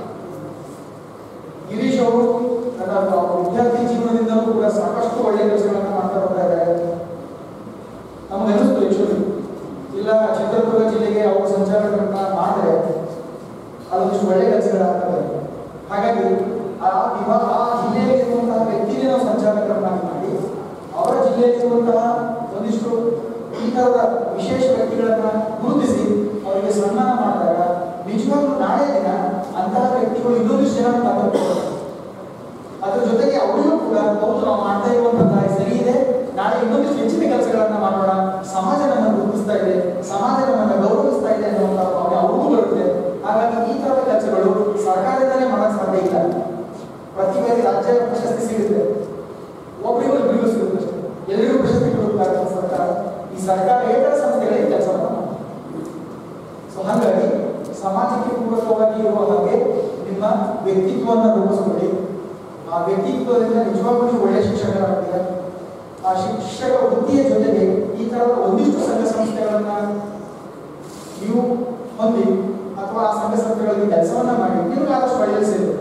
ಗಿರೀಶ್ ಅವರು ನನ್ನ ವಿದ್ಯಾರ್ಥಿ ಜೀವನದಿಂದಲೂ ಕೂಡ ಸಾಕಷ್ಟು ಒಳ್ಳೆಯ ಕೆಲಸಗಳನ್ನು ಮಾಡ್ತಾ ಬರ್ತಾ ಇದ್ದಾರೆ. ನಮಗನ್ನಿಸ್ತು ಆಕ್ಚುಲಿ ಇಲ್ಲ ಚಿತ್ರದುರ್ಗ ಜಿಲ್ಲೆಗೆ ಅವರು ಸಂಚಾಲಕರನ್ನ ಮಾಡಿದ್ರೆ ಅದೊಂದಿಷ್ಟು ಒಳ್ಳೆಯ ಕೆಲಸಗಳಾಗ್ತದೆ. ಹಾಗಾಗಿ ಆ ಜಿಲ್ಲೆಯಲ್ಲಿರುವಂತಹ ವ್ಯಕ್ತಿಗೆ ನಾವು ಸಂಚಾಲಕರನ್ನಾಗಿ ಮಾಡಿ ಅವರ ಜಿಲ್ಲೆಯಲ್ಲಿರುವಂತಹ ಒಂದಿಷ್ಟು ಈ ತರದ ವಿಶೇಷ ವ್ಯಕ್ತಿಗಳನ್ನ ಗುರುತಿಸಿ ಅವರಿಗೆ ಸನ್ಮಾನ ಮಾಡಿದಾಗ ನಿಜವಾಗ್ಲೂ ನಾಳೆ ದಿನ ಅಂತಹ ವ್ಯಕ್ತಿಗಳು ಇನ್ನೊಂದಿಷ್ಟು ಜನ ಮಾತಾಡ್ತಾರೆ. ಅದ್ರ ಜೊತೆಗೆ ಅವರಿಗೂ ಕೂಡ ಹೌದು ನಾವು ಮಾಡ್ತಾ ಇರುವಂತಹ ಸರಿ ಇದೆ, ನಾಳೆ ಇನ್ನೊಂದಿಷ್ಟು ಹೆಚ್ಚಿನ ಕೆಲಸಗಳನ್ನ ಮಾಡೋಣ, ಸಮಾಜ ನಮ್ಮನ್ನು ಗುರುತಿಸ್ತಾ ಇದೆ, ಸಮಾಜ ನಮ್ಮನ್ನು ಗೌರವಿಸ್ತಾ ಇದೆ ಅನ್ನುವಂತಹ ಭಾವನೆ ಅವ್ರಿಗೂ ಬರುತ್ತೆ. ಹಾಗಾಗಿ ಈ ತರದ ಕೆಲಸಗಳು ಸರ್ಕಾರದಿಂದಲೇ ಮಾಡಕ್ ಸಾಧ್ಯ ಇಲ್ಲ. ಪ್ರತಿ ಬಾರಿ ರಾಜ್ಯ ಪ್ರಶಸ್ತಿ ಸಿಗುತ್ತೆ, ಒಬ್ಬರಿಗೂ ಇಬ್ಬರಿಗೂ ಸಿಗುತ್ತೆ ಅಷ್ಟೇ, ಎಲ್ಲರಿಗೂ ಪ್ರಶಸ್ತಿ ಕೊಡುತ್ತಾರೆ ಸರ್ಕಾರ. ಈ ಸರ್ಕಾರೇತರ ಸಂಸ್ಥೆಗಳಿಗೆ ಕೆಲಸ ಮಾಡೋಣ. ಸೊ ಹಾಗಾಗಿ ಸಮಾಜಕ್ಕೆ ಪೂರಕವಾಗಿ ಇರುವ ಹಾಗೆ ನಿಮ್ಮ ವ್ಯಕ್ತಿತ್ವವನ್ನು ರೂಪಿಸಿಕೊಳ್ಳಿ. ಆ ವ್ಯಕ್ತಿತ್ವದಿಂದ ನಿಜವಾಗ್ಲೂ ನೀವು ಒಳ್ಳೆಯ ಶಿಕ್ಷಕರಾಗ್ತೀರ. ಆ ಶಿಕ್ಷಕ ವೃತ್ತಿಯ ಜೊತೆಗೆ ಈ ತರದ ಒಂದಿಷ್ಟು ಸಂಘ ಸಂಸ್ಥೆಗಳನ್ನ ನೀವು ಹೊಂದಿ ಅಥವಾ ಆ ಸಂಘ ಸಂಸ್ಥೆಗಳಲ್ಲಿ ಕೆಲಸವನ್ನ ಮಾಡಿ ನಿಮ್ಗೆ ಆದಷ್ಟು ಒಳ್ಳೆಯ ಸೇವೆ,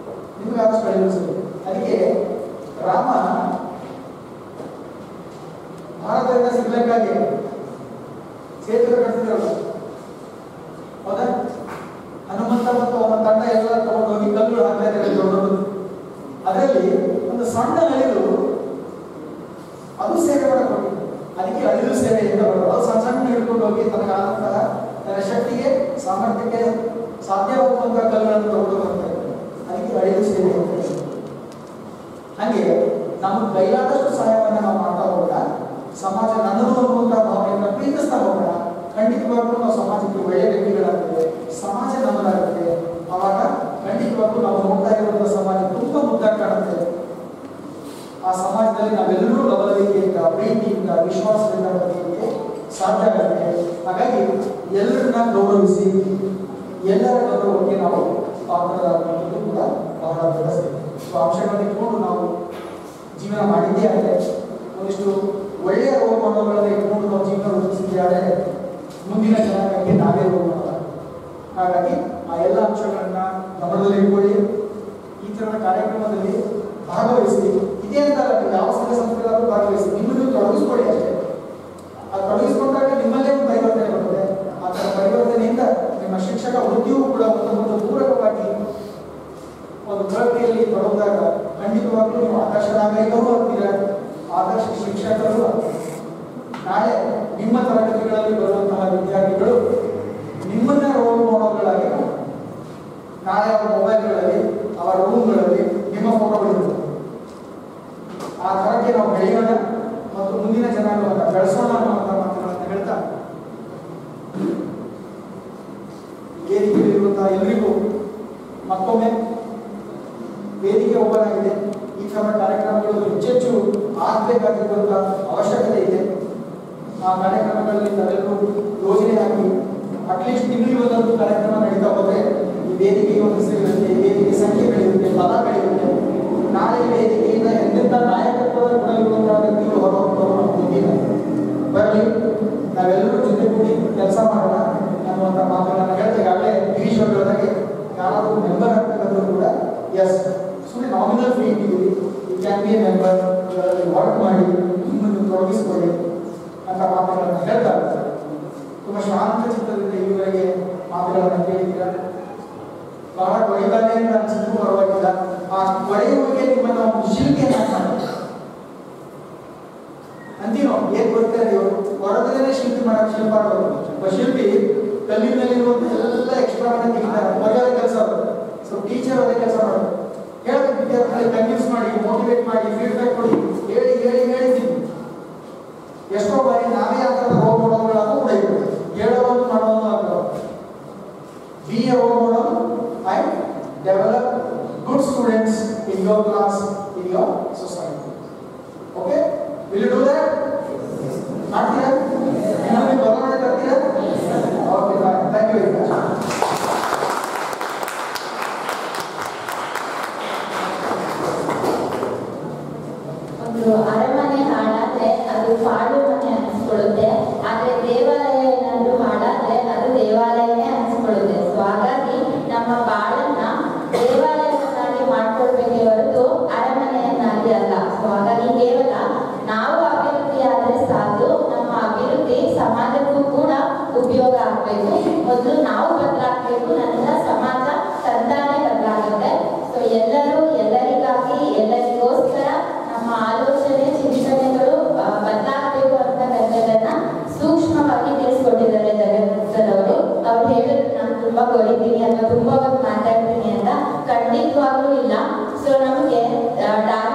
ಅದಕ್ಕೆ ರಾಮ ಭಾರತದಿಂದ ಶ್ರೀಲಂಕಾಗೆ ಸೇತುವೆ ಕಟ್ಟಿದ್ರಲ್ಲ, ಹೌದಾ? ಹನುಮಂತ ಮತ್ತು ಅವನ ತಂಡ ಎಲ್ಲ ತಗೊಂಡು ಹೋಗಿ ಕಲ್ಲುಗಳು ಹಾಕ್ತಾ ಇದ್ದಾರೆ ದೊಡ್ಡದು. ಅದರಲ್ಲಿ ಒಂದು ಸಣ್ಣ ಅಳಿಲು ಅದು ಸೇವೆ ಮಾಡಬಹುದು. ಅದಕ್ಕೆ ಅಳಿಲು ಸೇವೆ ಅಂತ ಬರೋದು. ಅದು ಸಣ್ಣ ಸಣ್ಣ ಹಿಡ್ಕೊಂಡು ಹೋಗಿ ತನಗಾದಂತಹ ತನ್ನ ಶಕ್ತಿಗೆ ಸಾಮರ್ಥ್ಯಕ್ಕೆ ಸಾಧ್ಯವಾಗುವಂತಹ ಕಲ್ಲುಗಳನ್ನು ತಗೊಂಡು ಬರ್ತಾರೆ. ಅದಕ್ಕೆ ಅಳಿಲು ಸೇವೆ ಅಂತ. ಹಾಗೆ ನಮಗೆ ಕೈಲಾದಷ್ಟು ಸಹಾಯವನ್ನು ನಾವು ಮಾಡ್ತಾ ಹೋಗೋಣ, ಸಮಾಜ ನನ್ನದು ಅನ್ನುವಂತಹ ಭಾವನೆಯನ್ನು ಪ್ರೀತಿಸ್ತಾ ಹೋಗೋಣ. ಖಂಡಿತವಾಗ್ಲೂ ನಾವು ಸಮಾಜಕ್ಕೆ ಒಳ್ಳೆಯ ವ್ಯಕ್ತಿಗಳಾಗ್ತೇವೆ, ಸಮಾಜ ನಮ್ಮದಾಗುತ್ತೆ. ಆವಾಗ ಖಂಡಿತವಾಗ್ಲೂ ನಾವು ನೋಡ್ತಾ ಇರುವಂತಹ ಸಮಾಜ ತುಂಬಾ ಮುದ್ದಾಗಿ ಕಾಣುತ್ತೆ. ಆ ಸಮಾಜದಲ್ಲಿ ನಾವೆಲ್ಲರೂ ಲವಲವಿಕೆಯಿಂದ, ಪ್ರೀತಿಯಿಂದ, ವಿಶ್ವಾಸದಿಂದ ಬದುಕಲಿಕ್ಕೆ ಸಾಧ್ಯ ಆಗುತ್ತೆ. ಹಾಗಾಗಿ ಎಲ್ಲರನ್ನ ಗೌರವಿಸಿ ಎಲ್ಲರ ಗೌರವಕ್ಕೆ ನಾವು ಪಾತ್ರರಾಗುವಂಥದ್ದು ಕೂಡ ಬಹಳ ದೊಡ್ಡ ಸೇವೆ. ಸೊ ಅಂಶಗಳನ್ನು ಇಟ್ಕೊಂಡು ನಾವು ಜೀವನ ಮಾಡಿದ್ದೇ ಆದರೆ, ಒಂದಿಷ್ಟು ಒಳ್ಳೆಯ ರೋಲ್ ಮಾಡೋಗಳನ್ನು ಇಟ್ಕೊಂಡು ನಾವು ಜೀವನ ರೂಪಿಸಿದ್ದೇ ಆದರೆ ಮುಂದಿನ ಜನಾಂಗಕ್ಕೆ ನಾವೇ ರೋಲ್ ಮಾಡೋಣ. ಹಾಗಾಗಿ ಆ ಎಲ್ಲ ಅಂಶಗಳನ್ನ ಗಮನದಲ್ಲಿ ಇಟ್ಕೊಳ್ಳಿ. ಈ ತರದ ಕಾರ್ಯಕ್ರಮದಲ್ಲಿ ಭಾಗವಹಿಸಿ. ಇದೇ ಅಂತ ಯಾವ ಸಂಘ ಸಂಸ್ಥೆಗಳಾದ್ರೂ ಭಾಗವಹಿಸಿ, ನಿಮ್ಮನ್ನು ತೊಡಗಿಸ್ಕೊಳ್ಳಿ ಅಷ್ಟೇ. ಅದು ತೊಡಗಿಸ್ಕೊಂಡಾಗ ನಿಮ್ಮಲ್ಲೇ ಒಂದು ಪರಿವರ್ತನೆ ಬರ್ತದೆ. ಆ ಥರ ಪರಿವರ್ತನೆಯಿಂದ ನಿಮ್ಮ ಶಿಕ್ಷಕ ವೃತ್ತಿಯೂ ಕೂಡ ಒಂದು ಪೂರಕವಾಗಿ ಒಂದು ಪ್ರಕ್ರಿಯೆಯಲ್ಲಿ ತೊಡಗಿದಾಗ ಖಂಡಿತವಾಗ್ಲೂ ನೀವು ಆದರ್ಶ ನಾಗರಿಕರು ಆಗ್ತೀರ, ಆದರ್ಶ ಶಿಕ್ಷಕರು ಆಗ್ತೀರ. ನಾಳೆ ನಿಮ್ಮ ತರಗತಿಗಳಲ್ಲಿ ಬರುವಂತಹ ವಿದ್ಯಾರ್ಥಿಗಳು ನಿಮ್ಮನ್ನ ರೋಲ್ ಮಾಡೋಗಳಾಗಿ ನಾಳೆ ಅವರ ಮೊಬೈಲ್ಗಳಲ್ಲಿ, ಅವರ ರೂಮ್ಗಳಲ್ಲಿ ನಿಮ್ಮ ಫೋಟೋಗಳಿರ್ತವೆ. ಆ ಥರಕ್ಕೆ ನಾವು ಬೆಳೆಯೋಣ ಮತ್ತು ಮುಂದಿನ ಜನಾಂಗವನ್ನು ಬೆಳೆಸೋಣ ಅನ್ನುವಂಥ ಮಾತುಗಳನ್ನು ಎಲ್ರಿಗೂ ಮತ್ತೊಮ್ಮೆ ವೇದಿಕೆ ಓಪನ್ ಆಗಿದೆ. ಈ ಥರ ಕಾರ್ಯಕ್ರಮಗಳು ಹೆಚ್ಚೆಚ್ಚು ಆಗಬೇಕಾಗಿರುವಂಥ ಅವಶ್ಯಕತೆ ಇದೆ. ಆ ಕಾರ್ಯಕ್ರಮಗಳಲ್ಲಿ ತಾವೆಲ್ಲರೂ ಯೋಜನೆ ಹಾಕಿ ಅಟ್ಲೀಸ್ಟ್ ತಿಂಗಳಿಗೆ ಒಂದೊಂದು ಕಾರ್ಯಕ್ರಮ ನಡೀತಾ ಹೋದರೆ ಈ ವೇದಿಕೆಗೆ ಒಂದು ಸಿಗುತ್ತೆ, ವೇದಿಕೆ ಸಂಖ್ಯೆ ಬೆಳೆಯುತ್ತೆ, ಬಲ ಬೆಳೆಯುತ್ತೆ. ನಾಳೆ ವೇದಿಕೆಯಿಂದ ಎಂತೆಂಥ ನಾಯಕತ್ವದ ಗುಣ ಇರುವಂತಹ ವ್ಯಕ್ತಿಗಳು ಹೊರಹೋಗ್ತಾರೋ ನಮ್ಗೆ ಗೊತ್ತಿಲ್ಲ. ಬರಲಿ, ನಾವೆಲ್ಲರೂ ಜೊತೆಗೂಡಿ ಕೆಲಸ ಮಾಡೋಣ ಅನ್ನುವಂಥ ಮಾತುಗಳನ್ನು ಹೇಳ್ತಾ ಈಗಾಗಲೇ ಗಿರೀಶ್ ಅವರು ಹೇಳಿದಾಗೆ ಯಾರಾದರೂ ಮೆಂಬರ್ ಆಗ್ತಕ್ಕಂಥದ್ದು ಕೂಡ ಎಸ್ ಸುಮ್ಮನೆ ನಾಮಿನಲ್ ಫೀ ಇಟ್ಟಿದ್ದೀವಿ, ಈ can be a member, work ಮಾಡಿ ನಿಮ್ಮನ್ನು ತೊಡಗಿಸಿಕೊಳ್ಳಿ ಅಂತ ಮಾತುಗಳನ್ನು ಹೇಳ್ತಾ ತುಂಬ ಶಾಂತ ಚಿತ್ತದಿಂದ ಇದುವರೆಗೆ ಮಾತುಗಳನ್ನು ಕೇಳಿದ್ದೀರ. ಬಹಳ ಕೊಳೆಗಾಲೆ ಅಂತ ಅನಿಸಿದ್ರು ಪರವಾಗಿಲ್ಲ. ಆ ಕೊಳೆಯುವಿಗೆ ನಿಮ್ಮನ್ನು ಒಂದು ಶಿಲ್ಪಿಯನ್ನು ಮಾಡಿ ಅಂತೀನೋ ಏನ್ ಗೊತ್ತಿಲ್ಲ, ನೀವು ಹೊರಗಡೆ ಶಿಲ್ಪಿ ಮಾಡಕ್ಕೆ ಶಿಲ್ಪ ಮಾಡೋದು. ಒಬ್ಬ ಶಿಲ್ಪಿ ಕಲ್ಲಿನಲ್ಲಿರುವಂಥ ಎಲ್ಲ ಎಕ್ಸ್ಟ್ರಾವನ್ನು ತೆಗಿತಾರೆ, ಹೊರಗಡೆ ಕೆಲಸ ಅದು. ಸೊ ಟೀಚರ್ ಅದೇ ಕೆಲಸ ಮಾಡೋದು. ಹೇಳ್ಬೇಕು ವಿದ್ಯಾರ್ಥಿಗಳಿಗೆ ಕನ್ವಿನ್ಸ್ ಮಾಡಿ, ಮೋಟಿವೇಟ್ ಮಾಡಿ, ಫೀಡ್ಬ್ಯಾಕ್ ಕೊಡಿ, ಹೇಳಿ ಹೇಳಿ ಹೇಳಿದ್ದೀವಿ. ಎಷ್ಟೋ ಬಾರಿ ನಾವೇ ಆ ಥರದ ರೋಲ್ ಮಾಡೋದು ಕೂಡ ಇತ್ತು, ಹೇಳೋದು ಮಾಡೋದು ಆಗ್ತದೆ. Be a role model and develop good students in your class, in your society. Okay? Will you do that? Not here? Will you follow that here? Okay, fine. Thank you very much. ಒಂದು ಅರಮನೆ ಹಾಡಾದ್ರೆ ಅದು ಪಾಡು ಮನೆ ಅನಿಸ್ಕೊಳ್ಳುತ್ತೆ, ಆದ್ರೆ ದೇವಾಲಯ ಏನಾದ್ರು ಹಾಡಾದ್ರೆ ಅದು ದೇವಾಲಯನೇ ಅನಿಸ್ಕೊಳ್ಳುತ್ತೆ. So ಹಾಗಾಗಿ ನಮ್ಮ ಬಾಳನ್ನ ದೇವಾಲಯವನ್ನಾಗಿ ಮಾಡ್ಕೊಳ್ಬೇಕೇ ಹೊರತು ಅರಮನೆಯನ್ನಾಗಿ ಅಲ್ಲ. ಸೊ ಹಾಗಾಗಿ ಕೇವಲ ನಾವು ಅಭಿವೃದ್ಧಿ ಆದ್ರೆ ಸಾಕು, ನಮ್ಮ ಅಭಿವೃದ್ಧಿ ಸಮಾಜಕ್ಕೂ ಕೂಡ ಉಪಯೋಗ ಆಗ್ಬೇಕು. ಮೊದಲು ನಾವು ಬದಲಾಗಬೇಕು, ನಂತರ ಸಮಾಜ ತಂತಾನೆ ಬದಲಾಗುತ್ತೆ. ಸೊ ಎಲ್ಲರೂ ಎಲ್ಲರಿಗಾಗಿ ಎಲ್ಲರಿಗೋಸ್ಕರ ನಮ್ಮ ಆಲೋಚನೆ ಚಿಂತನೆಗಳು ಬದಲಾಗಬೇಕು ಅಂತಕ್ಕಂಥದ್ದನ್ನ ಸೂಕ್ಷ್ಮವಾಗಿ ತಿಳಿಸ್ಕೊಟ್ಟಿದ್ದಾರೆ ಜಗನ್ನಥರವರು. ಅವ್ರು ಹೇಳಿದ್ರು ನಾನು ತುಂಬಾ ಕೊರಿತೀನಿ ಅಥವಾ ತುಂಬಾ ಹೊತ್ತು ಮಾತಾಡ್ತೀನಿ ಅಂತ, ಖಂಡಿತವಾಗ್ಲೂ ಇಲ್ಲ. ಸೊ ನಮಗೆ